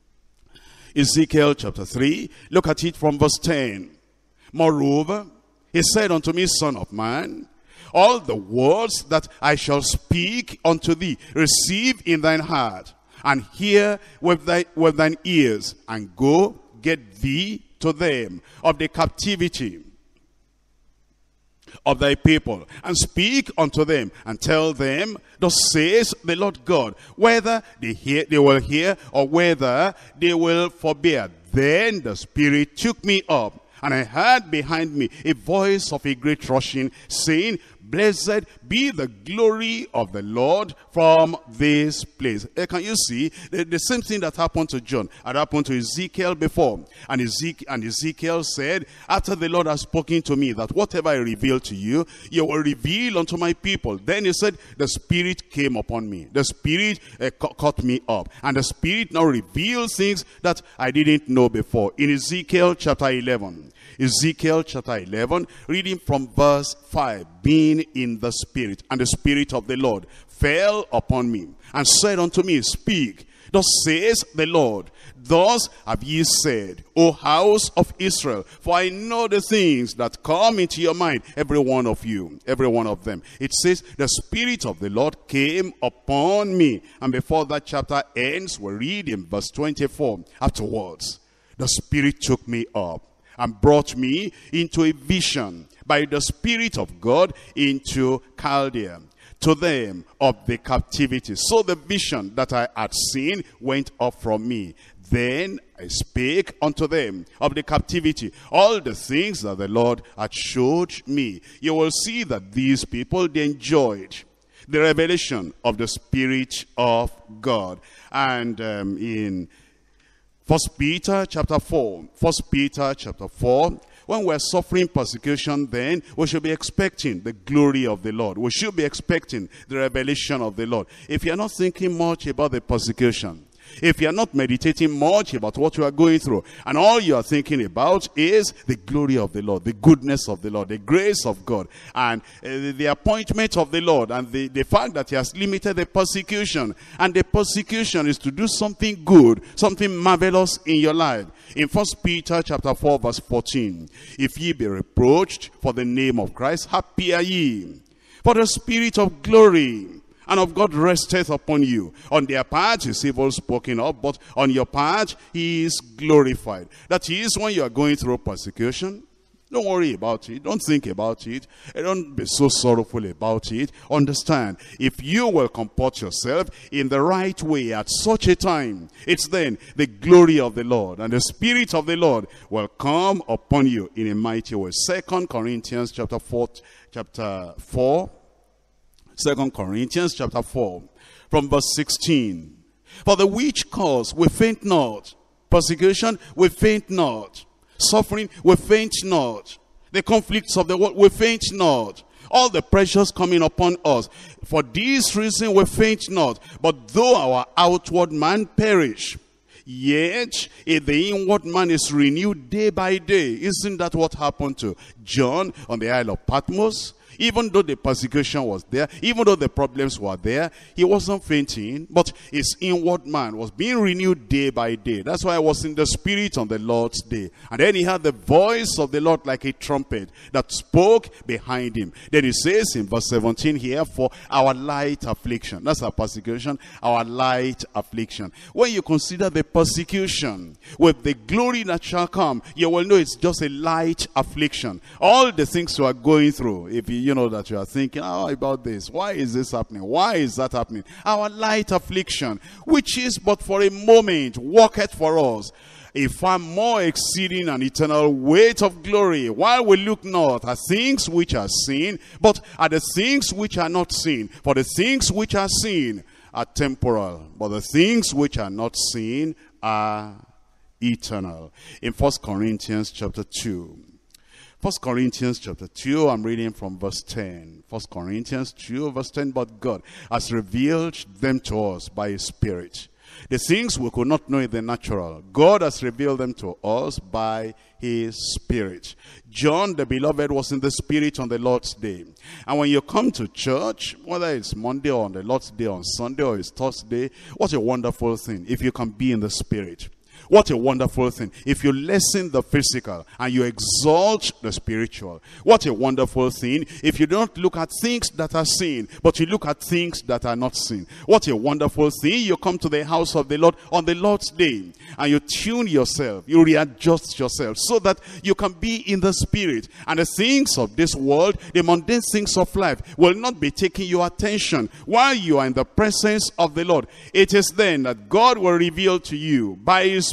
Ezekiel chapter three, look at it from verse ten. Moreover, he said unto me, Son of man, all the words that I shall speak unto thee, receive in thine heart, and hear with, thy, with thine ears, and go get thee to them of the captivity of thy people, and speak unto them, and tell them, thus says the Lord God, whether they hear, they will hear, or whether they will forbear. Then the Spirit took me up, and I heard behind me a voice of a great rushing, saying, blessed be the glory of the Lord from this place. Uh, can you see the, the same thing that happened to John had happened to Ezekiel before? And Ezekiel, and Ezekiel said, after the Lord has spoken to me that whatever I reveal to you, you will reveal unto my people. Then he said, the Spirit came upon me. The Spirit uh, caught me up. And the Spirit now reveals things that I didn't know before. In Ezekiel chapter eleven. Ezekiel chapter eleven, reading from verse five. Being in the Spirit, and the Spirit of the Lord fell upon me, and said unto me, speak. Thus says the Lord, thus have ye said, O house of Israel, for I know the things that come into your mind, every one of you, every one of them. It says, the Spirit of the Lord came upon me. And before that chapter ends, we read in verse twenty-four, afterwards, the Spirit took me up and brought me into a vision by the Spirit of God into Chaldea, to them of the captivity. So the vision that I had seen went up from me. Then I spake unto them of the captivity, all the things that the Lord had showed me. You will see that these people, they enjoyed the revelation of the Spirit of God. And um, in First Peter chapter four, First Peter chapter four, when we're suffering persecution, then we should be expecting the glory of the Lord. We should be expecting the revelation of the Lord. If you're not thinking much about the persecution, if you're not meditating much about what you are going through, and all you are thinking about is the glory of the Lord, the goodness of the Lord, the grace of God, and uh, the appointment of the Lord, and the, the fact that he has limited the persecution, and the persecution is to do something good, something marvelous in your life. In First Peter chapter four verse fourteen, if ye be reproached for the name of Christ, happy are ye, for the Spirit of glory and of God resteth upon you. On their part is evil spoken of, but on your part he is glorified. That is, when you are going through persecution, don't worry about it. Don't think about it. Don't be so sorrowful about it. Understand, if you will comport yourself in the right way at such a time, it's then the glory of the Lord and the Spirit of the Lord will come upon you in a mighty way. Second Corinthians chapter four, chapter four. Second Corinthians chapter four, from verse sixteen. For the which cause we faint not. Persecution, we faint not. Suffering, we faint not. The conflicts of the world, we faint not. All the pressures coming upon us, for this reason we faint not. But though our outward man perish, yet if the inward man is renewed day by day. Isn't that what happened to John on the Isle of Patmos? Even though the persecution was there, even though the problems were there, he wasn't fainting, but his inward man was being renewed day by day. That's why I was in the Spirit on the Lord's day. And then he had the voice of the Lord like a trumpet that spoke behind him. Then he says in verse seventeen here, for our light affliction. That's our persecution, our light affliction. When you consider the persecution with the glory that shall come, you will know it's just a light affliction. All the things you are going through, if you You know that you are thinking, how about this? Why is this happening? Why is that happening? Our light affliction, which is but for a moment, worketh for us a far more exceeding and eternal weight of glory, while we look not at things which are seen, but at the things which are not seen. For the things which are seen are temporal, but the things which are not seen are eternal. In First Corinthians chapter two. First Corinthians chapter two, I'm reading from verse ten. First Corinthians two, verse ten, but God has revealed them to us by his Spirit. The things we could not know in the natural, God has revealed them to us by his Spirit. John, the beloved, was in the Spirit on the Lord's day. And when you come to church, whether it's Monday or on the Lord's day, on Sunday or it's Thursday, what a wonderful thing if you can be in the Spirit. What a wonderful thing if you lessen the physical and you exalt the spiritual. What a wonderful thing if you don't look at things that are seen, but you look at things that are not seen. What a wonderful thing you come to the house of the Lord on the Lord's day and you tune yourself, you readjust yourself so that you can be in the Spirit. And the things of this world, the mundane things of life, will not be taking your attention while you are in the presence of the Lord. It is then that God will reveal to you by his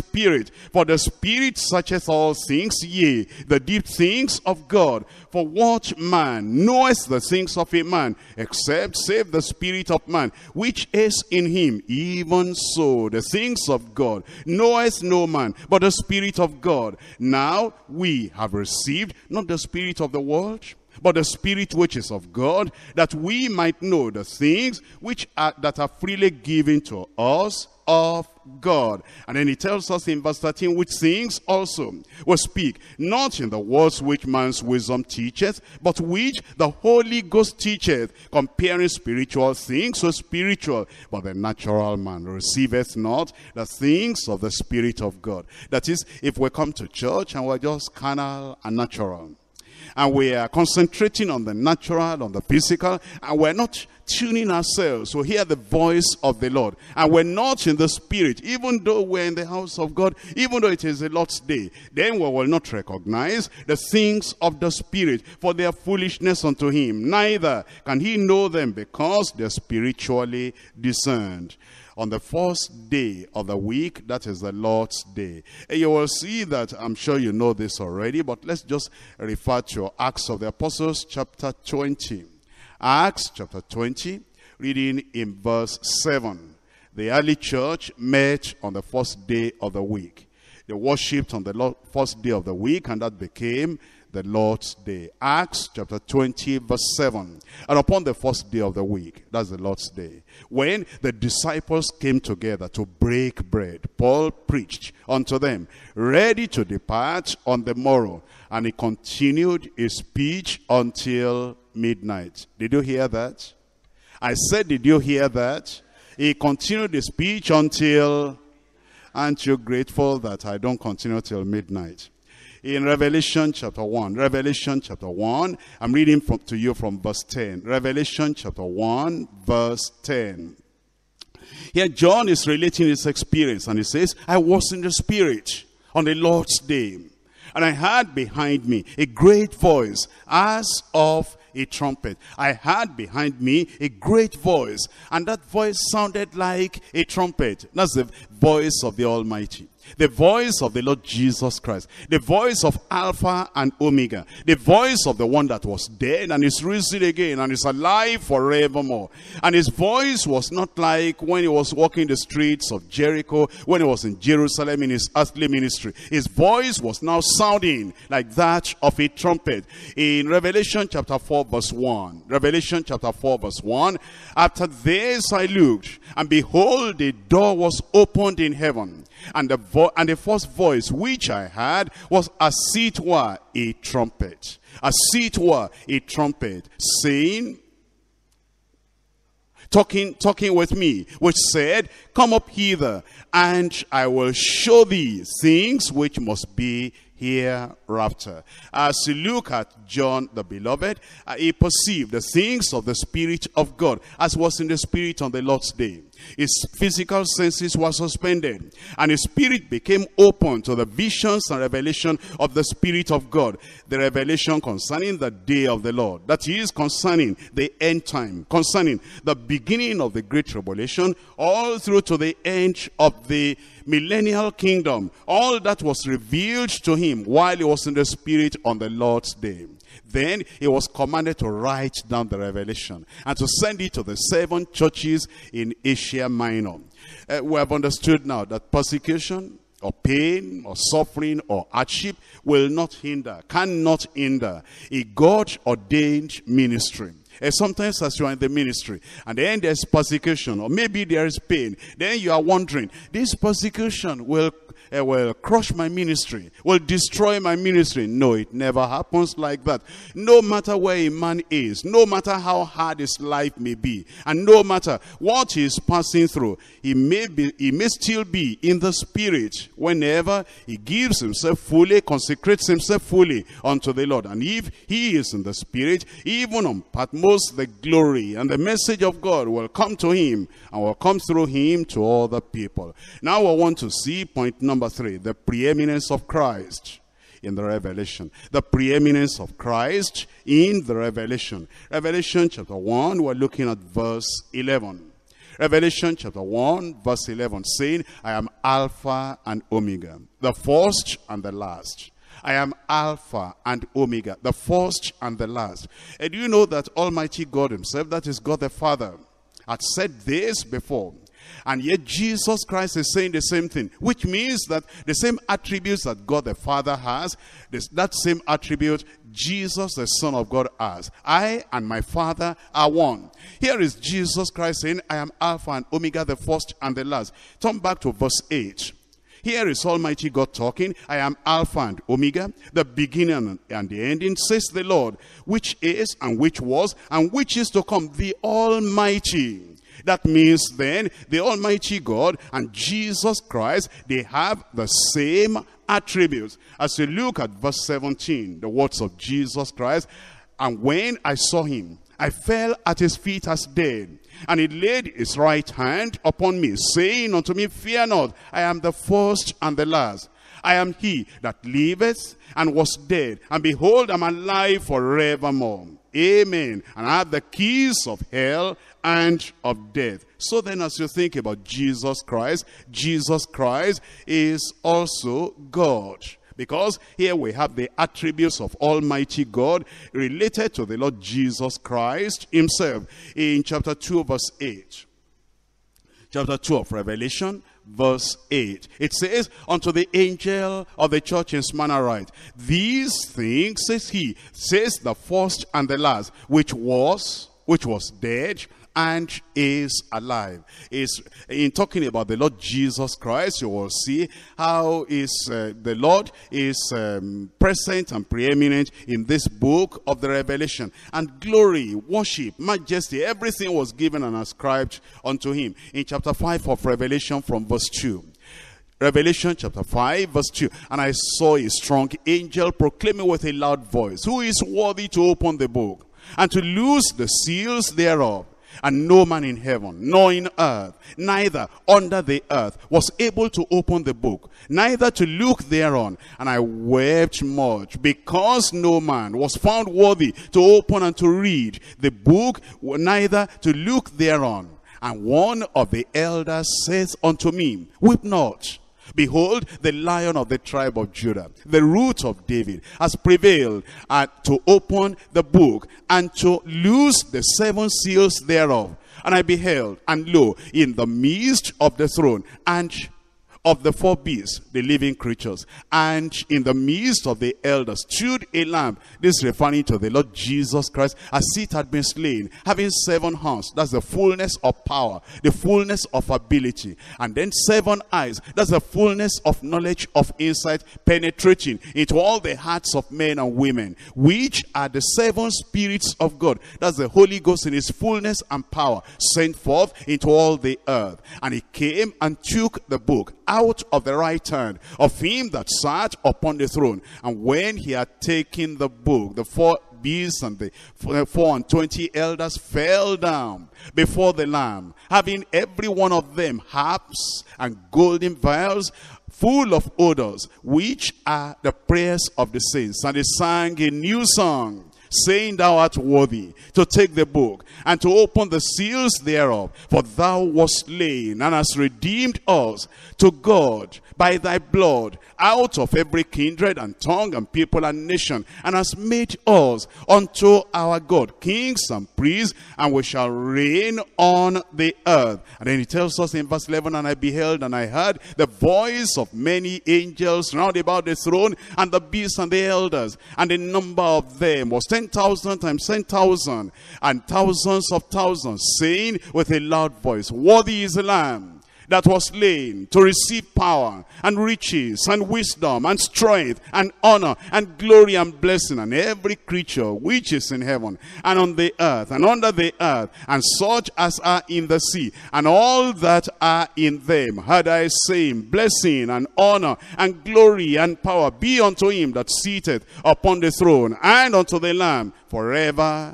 spirit. For the spirit searcheth all things, yea, the deep things of God. For what man knoweth the things of a man, except save the spirit of man, which is in him? Even so, the things of God knoweth no man, but the spirit of God. Now we have received not the spirit of the world, but the spirit which is of God, that we might know the things which are, that are freely given to us of God. And then he tells us in verse thirteen, which things also will speak, not in the words which man's wisdom teacheth, but which the Holy Ghost teacheth, comparing spiritual things with spiritual. But the natural man receiveth not the things of the Spirit of God. That is, if we come to church and we're just carnal and natural, and we are concentrating on the natural, on the physical, and we're not tuning ourselves to hear the voice of the Lord, and we're not in the spirit, even though we're in the house of God, even though it is the Lord's day, then we will not recognize the things of the spirit, for they are foolishness unto him. Neither can he know them, because they're spiritually discerned. On the first day of the week, that is the Lord's day. And you will see that, I'm sure you know this already, but let's just refer to Acts of the Apostles chapter twenty. Acts chapter twenty, reading in verse seven. The early church met on the first day of the week. They worshipped on the first day of the week, and that became the Lord's day. Acts chapter twenty, verse seven. And upon the first day of the week, that's the Lord's day, when the disciples came together to break bread, Paul preached unto them, ready to depart on the morrow. And he continued his speech until midnight. Did you hear that? I said, did you hear that? He continued his speech until... Aren't you grateful that I don't continue till midnight? In Revelation chapter one, Revelation chapter one, I'm reading from, to you from verse ten. Revelation chapter one, verse ten. Here John is relating his experience, and he says, I was in the spirit on the Lord's day, and I heard behind me a great voice as of a trumpet. I heard behind me a great voice, and that voice sounded like a trumpet. That's the voice of the Almighty, the voice of the Lord Jesus Christ, the voice of Alpha and Omega, the voice of the one that was dead and is risen again and is alive forevermore. And his voice was not like when he was walking the streets of Jericho, when he was in Jerusalem in his earthly ministry. His voice was now sounding like that of a trumpet. In Revelation chapter four verse one, Revelation chapter four verse one, after this I looked, and behold, a door was opened in heaven, and the vo and the first voice which I heard was as it were a trumpet, as it were a trumpet, saying, talking talking with me, which said, come up hither, and I will show thee things which must be hereafter. As you look at John the beloved, uh, he perceived the things of the Spirit of God, as was in the Spirit on the Lord's day. His physical senses were suspended, and his spirit became open to the visions and revelation of the Spirit of God. The revelation concerning the day of the Lord, that is, concerning the end time, concerning the beginning of the great tribulation, all through to the end of the millennial kingdom. All that was revealed to him while he was in the Spirit on the Lord's day. Then he was commanded to write down the revelation and to send it to the seven churches in Asia Minor. Uh, we have understood now that persecution or pain or suffering or hardship will not hinder, cannot hinder a God-ordained ministry. And sometimes as you are in the ministry, and then there's persecution, or maybe there is pain, then you are wondering, this persecution will uh, will crush my ministry, will destroy my ministry. No, it never happens like that. No matter where a man is, no matter how hard his life may be, and no matter what he is passing through, he may be, he may still be in the Spirit whenever he gives himself fully, consecrates himself fully unto the Lord. And if he is in the Spirit, even on Patmos, the glory and the message of God will come to him and will come through him to other people. Now I want to see point number three, the preeminence of Christ in the revelation. The preeminence of Christ in the revelation. Revelation chapter one, we're looking at verse eleven. Revelation chapter one, verse eleven, saying, I am Alpha and Omega, the first and the last. I am Alpha and Omega, the first and the last. And do you know that Almighty God himself, that is God the Father, had said this before? And yet Jesus Christ is saying the same thing, which means that the same attributes that God the Father has, this, that same attribute Jesus the Son of God has. I and my Father are one. Here is Jesus Christ saying, I am Alpha and Omega, the first and the last. Turn back to verse eight. Here is Almighty God talking. I am Alpha and Omega, the beginning and the ending, says the Lord, which is and which was and which is to come, the Almighty. That means then the Almighty God and Jesus Christ, they have the same attributes. As you look at verse seventeen, the words of Jesus Christ, and when I saw him, I fell at his feet as dead. And he laid his right hand upon me, saying unto me, fear not, I am the first and the last. I am he that liveth and was dead, and behold, I am alive forevermore. Amen. And I have the keys of hell and of death. So then, as you think about Jesus Christ, Jesus Christ is also God. Because here we have the attributes of Almighty God related to the Lord Jesus Christ himself. In chapter two, verse eight. Chapter two of Revelation, verse eight. It says, unto the angel of the church in Smyrna write, these things says he, says the first and the last, which was, which was dead, and is alive. Is in talking about the Lord Jesus Christ, you will see how is uh, the Lord is um, present and preeminent in this book of the Revelation. And glory, worship, majesty, everything was given and ascribed unto him. In chapter five of Revelation from verse two. Revelation chapter five, verse two. And I saw a strong angel proclaiming with a loud voice, who is worthy to open the book and to loose the seals thereof? And no man in heaven, nor in earth, neither under the earth, was able to open the book, neither to look thereon. And I wept much, because no man was found worthy to open and to read the book, neither to look thereon. And one of the elders says unto me, weep not. Behold, the Lion of the tribe of Judah, the Root of David, has prevailed uh, to open the book and to loose the seven seals thereof. And I beheld, and lo, in the midst of the throne, and of the four beasts, the living creatures, and in the midst of the elders stood a lamb. This is referring to the Lord Jesus Christ, as it had been slain, having seven horns. That's the fullness of power, the fullness of ability. And then seven eyes. That's the fullness of knowledge, of insight, penetrating into all the hearts of men and women, which are the seven spirits of God. That's the Holy Ghost in his fullness and power, sent forth into all the earth. And he came and took the book out of the right hand of him that sat upon the throne. And when he had taken the book, the four beasts and the four and twenty elders fell down before the Lamb, having every one of them harps and golden vials full of odors, which are the prayers of the saints. And they sang a new song, saying, thou art worthy to take the book and to open the seals thereof, for thou wast slain and hast redeemed us to God by thy blood out of every kindred and tongue and people and nation, and hast made us unto our God kings and priests, and we shall reign on the earth. And then he tells us in verse eleven, and I beheld and I heard the voice of many angels round about the throne, and the beasts and the elders, and the number of them was ten thousand times ten thousand, and thousands of thousands, saying with a loud voice, worthy is the Lamb that was slain to receive power and riches and wisdom and strength and honor and glory and blessing. And every creature which is in heaven and on the earth and under the earth, and such as are in the sea, and all that are in them, heard I saying, blessing and honor and glory and power be unto him that sitteth upon the throne and unto the Lamb forever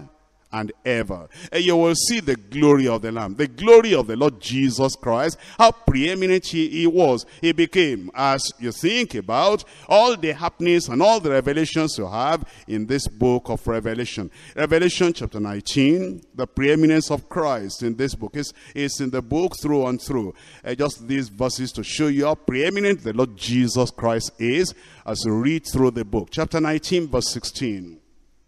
and ever. And you will see the glory of the Lamb, the glory of the Lord Jesus Christ, how preeminent he, he was. He became, as you think about all the happenings and all the revelations you have in this book of Revelation. Revelation chapter nineteen, the preeminence of Christ in this book is, is in the book through and through. Uh, just these verses to show you how preeminent the Lord Jesus Christ is as you read through the book. Chapter nineteen, verse sixteen.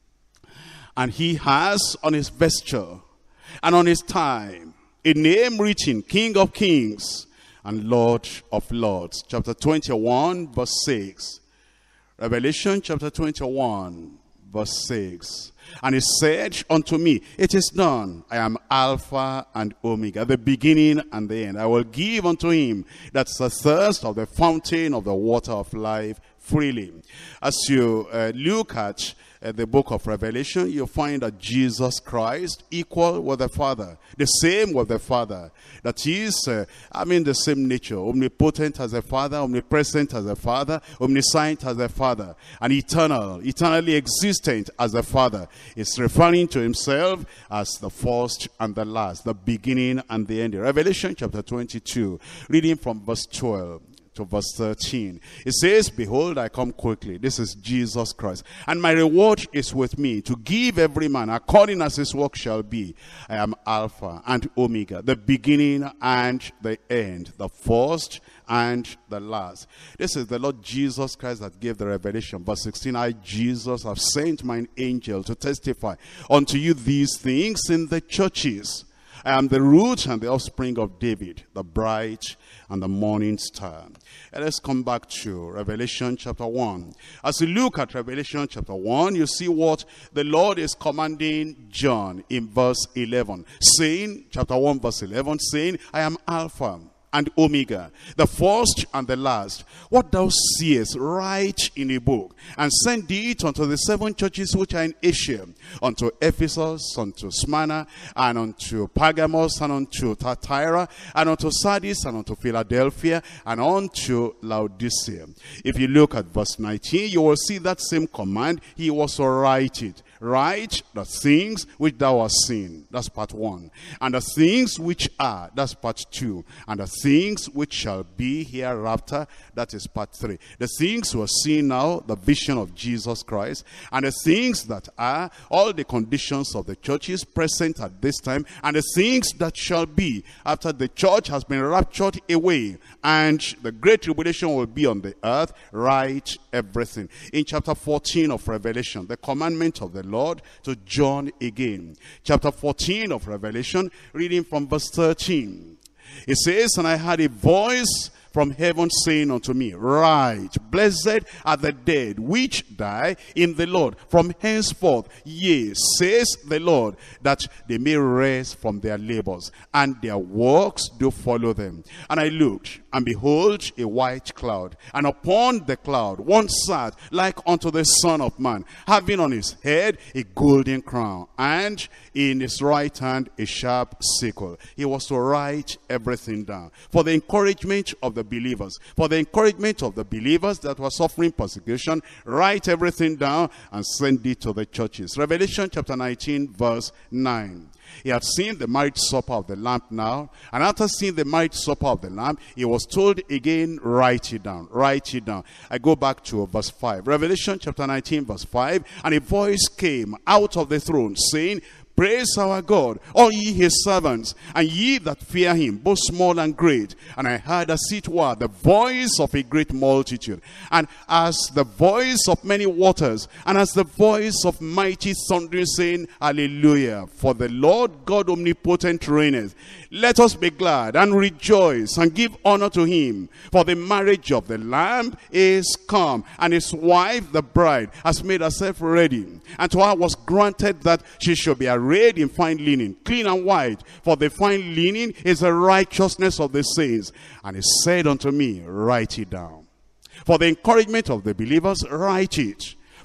And he has on his vesture and on his thigh a name written, King of Kings and Lord of Lords. Chapter twenty-one, verse six. Revelation chapter twenty-one, verse six. And he said unto me, it is done. I am Alpha and Omega, the beginning and the end. I will give unto him that's the thirst of the fountain of the water of life freely. As you uh, look at Uh, the book of Revelation, you find that Jesus Christ equal with the Father, the same with the Father. That is, uh, I mean, the same nature, omnipotent as the Father, omnipresent as the Father, omniscient as the Father, and eternal, eternally existent as the Father. It's referring to himself as the first and the last, the beginning and the end. Revelation chapter twenty-two, reading from verse twelve to verse thirteen. It says, behold, I come quickly. This is Jesus Christ. And my reward is with me, to give every man according as his work shall be. I am Alpha and Omega, the beginning and the end, the first and the last. This is the Lord Jesus Christ that gave the revelation. Verse sixteen, I, Jesus, have sent mine angel to testify unto you these things in the churches. I am the root and the offspring of David, the bright and the morning star. And let's come back to Revelation chapter one. As you look at Revelation chapter one, you see what the Lord is commanding John in verse eleven. Saying, chapter one verse eleven, saying, I am Alpha and Omega, the first and the last. What thou seest, write in a book, and send it unto the seven churches which are in Asia, unto Ephesus, unto Smyrna, and unto Pergamos, and unto Thyatira, and unto Sardis, and unto Philadelphia, and unto Laodicea. If you look at verse nineteen, you will see that same command. He was to write it. Write the things which thou hast seen. That's part one. And the things which are. That's part two. And the things which shall be hereafter. That is part three. The things we are seeing now, the vision of Jesus Christ. And the things that are, all the conditions of the churches present at this time. And the things that shall be after the church has been raptured away. And the great tribulation will be on the earth. Write everything. In chapter fourteen of Revelation, the commandment of the Lord to John again. Chapter fourteen of Revelation, reading from verse thirteen. It says, and I heard a voice from heaven saying unto me, write, blessed are the dead which die in the Lord from henceforth, yea, says the Lord, that they may rest from their labors, and their works do follow them. And I looked, and behold, a white cloud, and upon the cloud one sat like unto the Son of Man, having on his head a golden crown, and in his right hand a sharp sickle. He was to write everything down for the encouragement of the believers, for the encouragement of the believers that were suffering persecution. Write everything down and send it to the churches. Revelation chapter nineteen verse nine. He had seen the marriage supper of the Lamb now, and after seeing the marriage supper of the Lamb, he was told again, write it down, write it down. I go back to verse five. Revelation chapter nineteen verse five. And a voice came out of the throne saying, praise our God, all ye his servants, and ye that fear him, both small and great. And I heard as it were the voice of a great multitude, and as the voice of many waters, and as the voice of mighty thundering, saying, Hallelujah, for the Lord God omnipotent reigneth. Let us be glad and rejoice and give honor to him, for the marriage of the Lamb is come, and his wife the bride has made herself ready. And to her was granted that she should be arrayed in fine linen, clean and white, for the fine linen is the righteousness of the saints. And he said unto me, write it down. For the encouragement of the believers, write it.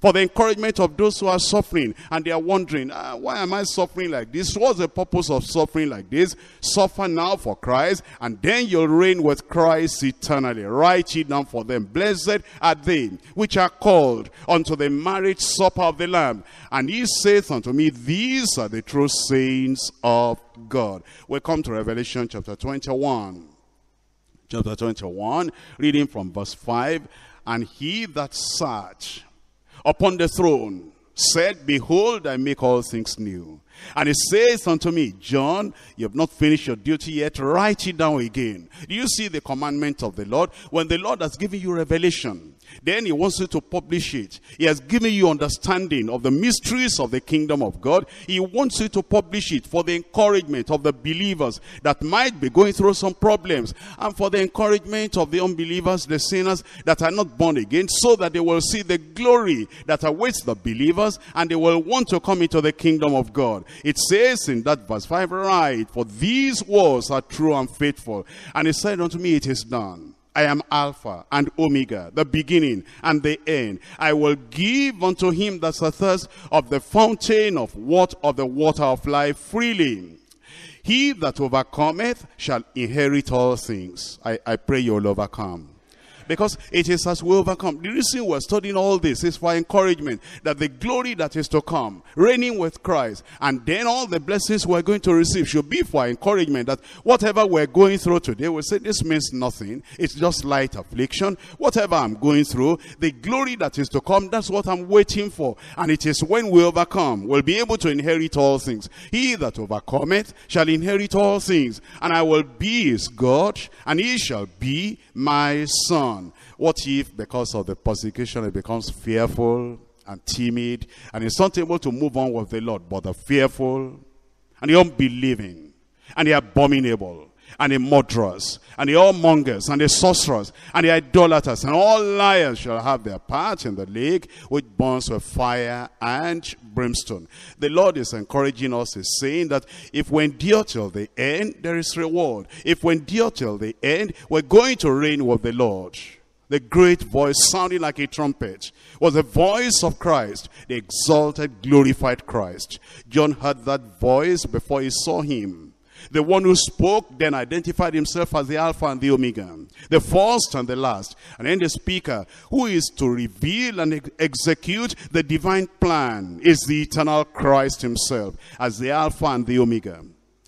For the encouragement of those who are suffering and they are wondering, ah, why am I suffering like this? What's the purpose of suffering like this? Suffer now for Christ, and then you'll reign with Christ eternally. Write it down for them. Blessed are they which are called unto the marriage supper of the Lamb. And he saith unto me, these are the true saints of God. We come to Revelation chapter twenty-one. Chapter twenty-one, reading from verse five. And he that sat upon the throne said, behold, I make all things new. And he says unto me, John, you have not finished your duty yet. Write it down again. Do you see the commandment of the Lord? When the Lord has given you revelation, then he wants you to publish it. He has given you understanding of the mysteries of the kingdom of God. He wants you to publish it for the encouragement of the believers that might be going through some problems, and for the encouragement of the unbelievers, the sinners that are not born again, so that they will see the glory that awaits the believers, and they will want to come into the kingdom of God. It says in that verse five, right, for these words are true and faithful. And he said unto me, it is done. I am Alpha and Omega, the beginning and the end. I will give unto him that thirst of the fountain of what of the water of life freely. He that overcometh shall inherit all things. I, I pray you'll overcome. Because it is as we overcome. The reason we're studying all this is for encouragement, that the glory that is to come, reigning with Christ, and then all the blessings we're going to receive should be for encouragement, that whatever we're going through today, we'll say this means nothing. It's just light affliction. Whatever I'm going through, the glory that is to come, that's what I'm waiting for. And it is when we overcome, we'll be able to inherit all things. He that overcometh shall inherit all things, and I will be his God, and he shall be my son. What if, because of the persecution, he becomes fearful and timid, and is not able to move on with the Lord? But the fearful, and the unbelieving, and the abominable, and the murderers, and the whoremongers, and the sorcerers, and the idolaters, and all liars shall have their part in the lake which burns with fire and brimstone. The Lord is encouraging us, is saying that if we endure till the end, there is reward. If we endure till the end, we're going to reign with the Lord. The great voice sounding like a trumpet was the voice of Christ, the exalted, glorified Christ. John heard that voice before he saw him. The one who spoke then identified himself as the Alpha and the Omega, the first and the last. And then the speaker, who is to reveal and ex execute the divine plan, is the eternal Christ himself as the Alpha and the Omega.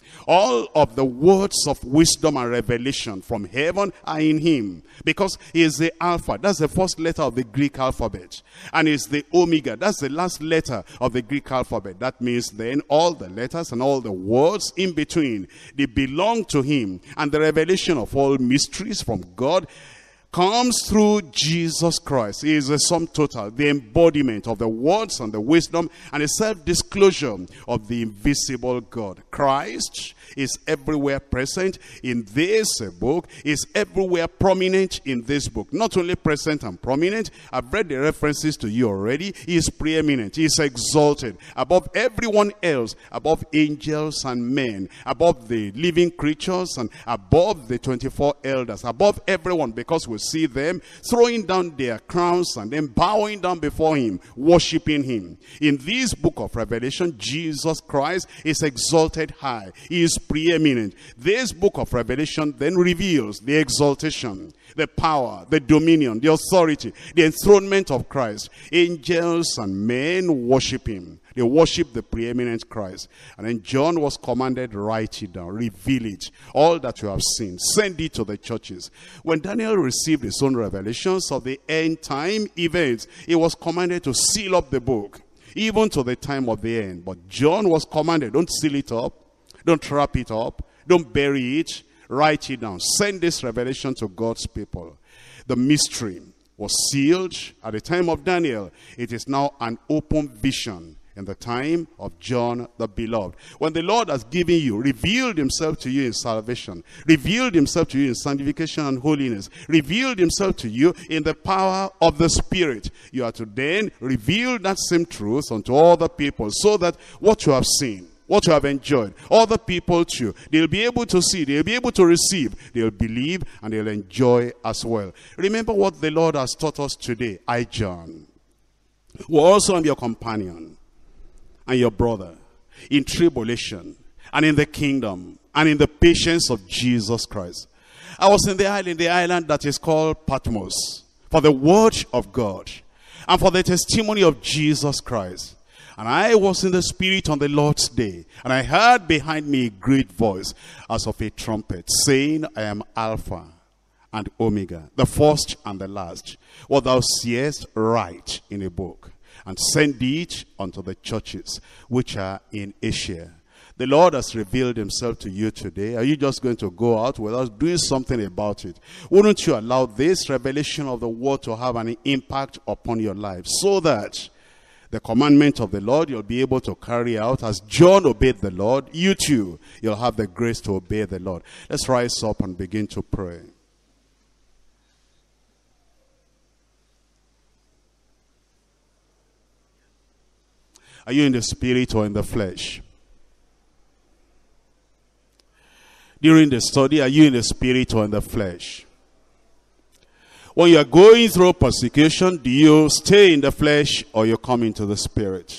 All of the words of wisdom and revelation from heaven are in him, because he is the Alpha. That's the first letter of the Greek alphabet. And is the Omega. That's the last letter of the Greek alphabet. That means then all the letters and all the words in between, they belong to him. And the revelation of all mysteries from God comes through Jesus Christ. He is the sum total, the embodiment of the words and the wisdom and the self-disclosure of the invisible God. Christ is everywhere present in this book, is everywhere prominent in this book. Not only present and prominent, I've read the references to you already. He is preeminent, he is exalted above everyone else, above angels and men, above the living creatures and above the twenty-four elders, above everyone, because we see them throwing down their crowns and then bowing down before him, worshiping him. In this book of Revelation, Jesus Christ is exalted high. He is preeminent. This book of Revelation then reveals the exaltation, the power, the dominion, the authority, the enthronement of Christ. Angels and men worship him. They worship the preeminent Christ. And then John was commanded, write it down, reveal it. All that you have seen, send it to the churches. When Daniel received his own revelations of the end time events, he was commanded to seal up the book, even to the time of the end. But John was commanded, don't seal it up, don't wrap it up, don't bury it, write it down. Send this revelation to God's people. The mystery was sealed at the time of Daniel. It is now an open vision in the time of John the Beloved. When the Lord has given you, revealed himself to you in salvation, revealed himself to you in sanctification and holiness, revealed himself to you in the power of the Spirit, you are to then reveal that same truth unto other people, so that what you have seen, what you have enjoyed, other people too, they'll be able to see, they'll be able to receive, they'll believe, and they'll enjoy as well. Remember what the Lord has taught us today. I, John, who also am your companion and your brother in tribulation and in the kingdom and in the patience of Jesus Christ. I was in the island, the island that is called Patmos, for the word of God and for the testimony of Jesus Christ. And I was in the Spirit on the Lord's day, and I heard behind me a great voice as of a trumpet, saying, I am Alpha and Omega, the first and the last. What thou seest, write in a book, and send it unto the churches which are in Asia. The Lord has revealed himself to you today. Are you just going to go out without doing something about it? Wouldn't you allow this revelation of the word to have an impact upon your life, so that the commandment of the Lord you'll be able to carry out as John obeyed the Lord? You too, you'll have the grace to obey the Lord. Let's rise up and begin to pray. Are you in the spirit or in the flesh? During the study, are you in the spirit or in the flesh? When you are going through persecution, do you stay in the flesh or you come into the spirit?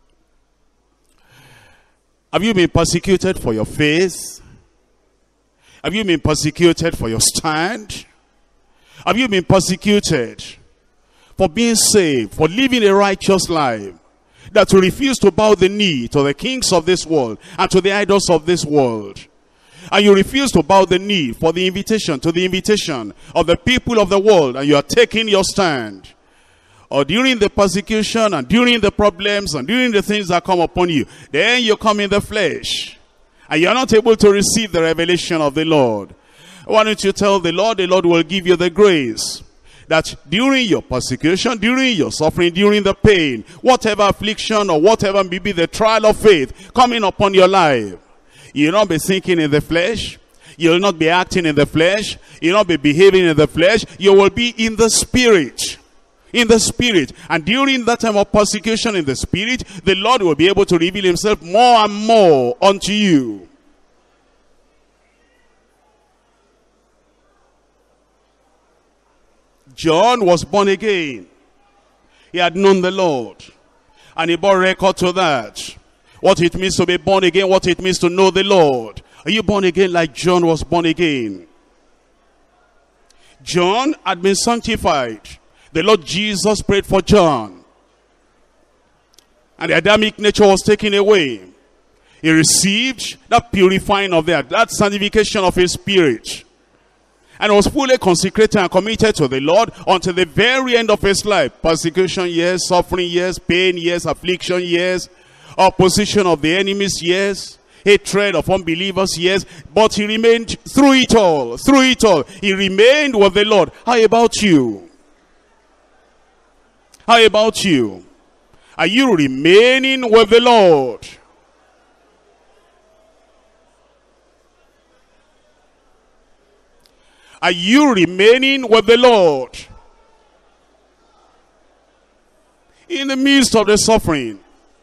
Have you been persecuted for your faith? Have you been persecuted for your stand? Have you been persecuted for being saved, for living a righteous life? That you refuse to bow the knee to the kings of this world and to the idols of this world. And you refuse to bow the knee for the invitation, to the invitation of the people of the world, and you are taking your stand. Or during the persecution and during the problems and during the things that come upon you, then you come in the flesh. And you are not able to receive the revelation of the Lord. Why don't you tell the Lord? The Lord will give you the grace. That during your persecution, during your suffering, during the pain, whatever affliction or whatever may be the trial of faith coming upon your life, you'll not be thinking in the flesh, you'll not be acting in the flesh, you'll not be behaving in the flesh, you will be in the spirit. In the spirit. And during that time of persecution in the spirit, the Lord will be able to reveal himself more and more unto you. John was born again. He had known the Lord. And he bore record to that. What it means to be born again, what it means to know the Lord. Are you born again like John was born again? John had been sanctified. The Lord Jesus prayed for John. And the Adamic nature was taken away. He received that purifying of that, that sanctification of his spirit. And was fully consecrated and committed to the Lord until the very end of his life. Persecution, yes. Suffering, yes. Pain, yes. Affliction, yes. Opposition of the enemies, yes. Hatred of unbelievers, yes. But he remained through it all. Through it all. He remained with the Lord. How about you? How about you? Are you remaining with the Lord? Are you remaining with the Lord? In the midst of the suffering.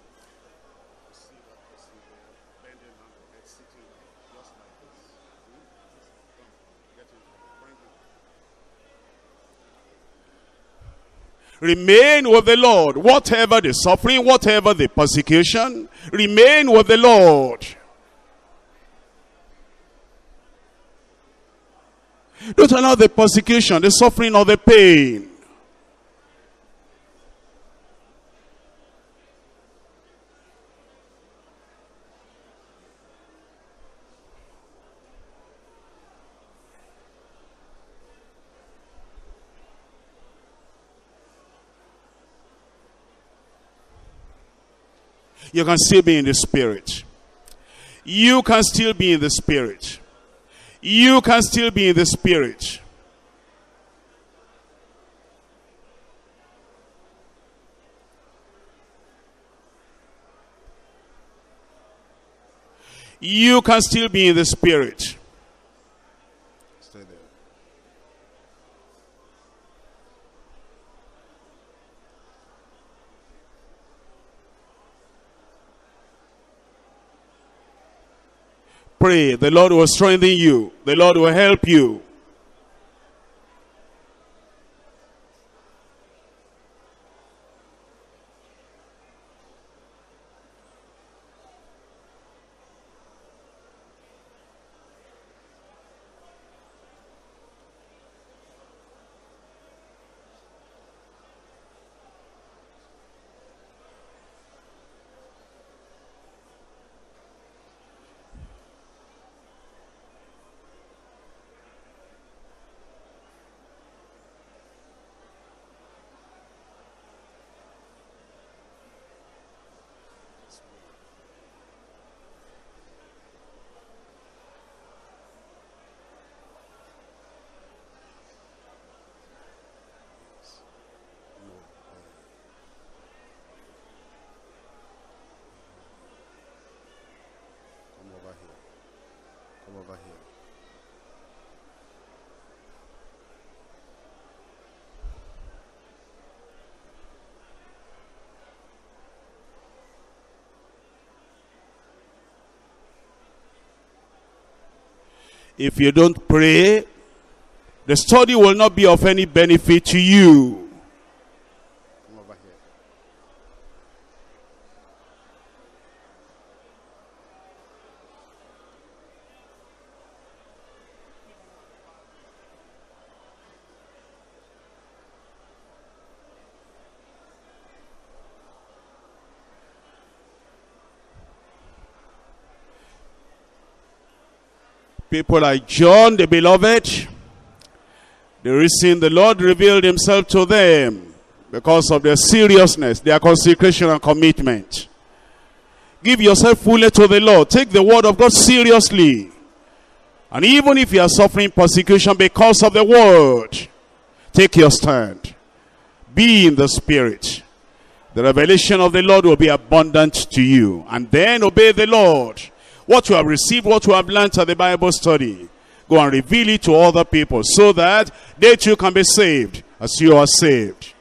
Remain with the Lord. Whatever the suffering, whatever the persecution, remain with the Lord. Don't allow the persecution, the suffering, or the pain. You can still be in the spirit. You can still be in the spirit. You can still be in the spirit. You can still be in the spirit. Stay there. Pray. The Lord will strengthen you. The Lord will help you. If you don't pray, the study will not be of any benefit to you. People like John the beloved, the reason the Lord revealed himself to them, because of their seriousness, their consecration and commitment. Give yourself fully to the Lord. Take the word of God seriously. And even if you are suffering persecution because of the word, take your stand. Be in the Spirit. The revelation of the Lord will be abundant to you. And then obey the Lord. What you have received, what you have learned at the Bible study, go and reveal it to other people so that they too can be saved as you are saved.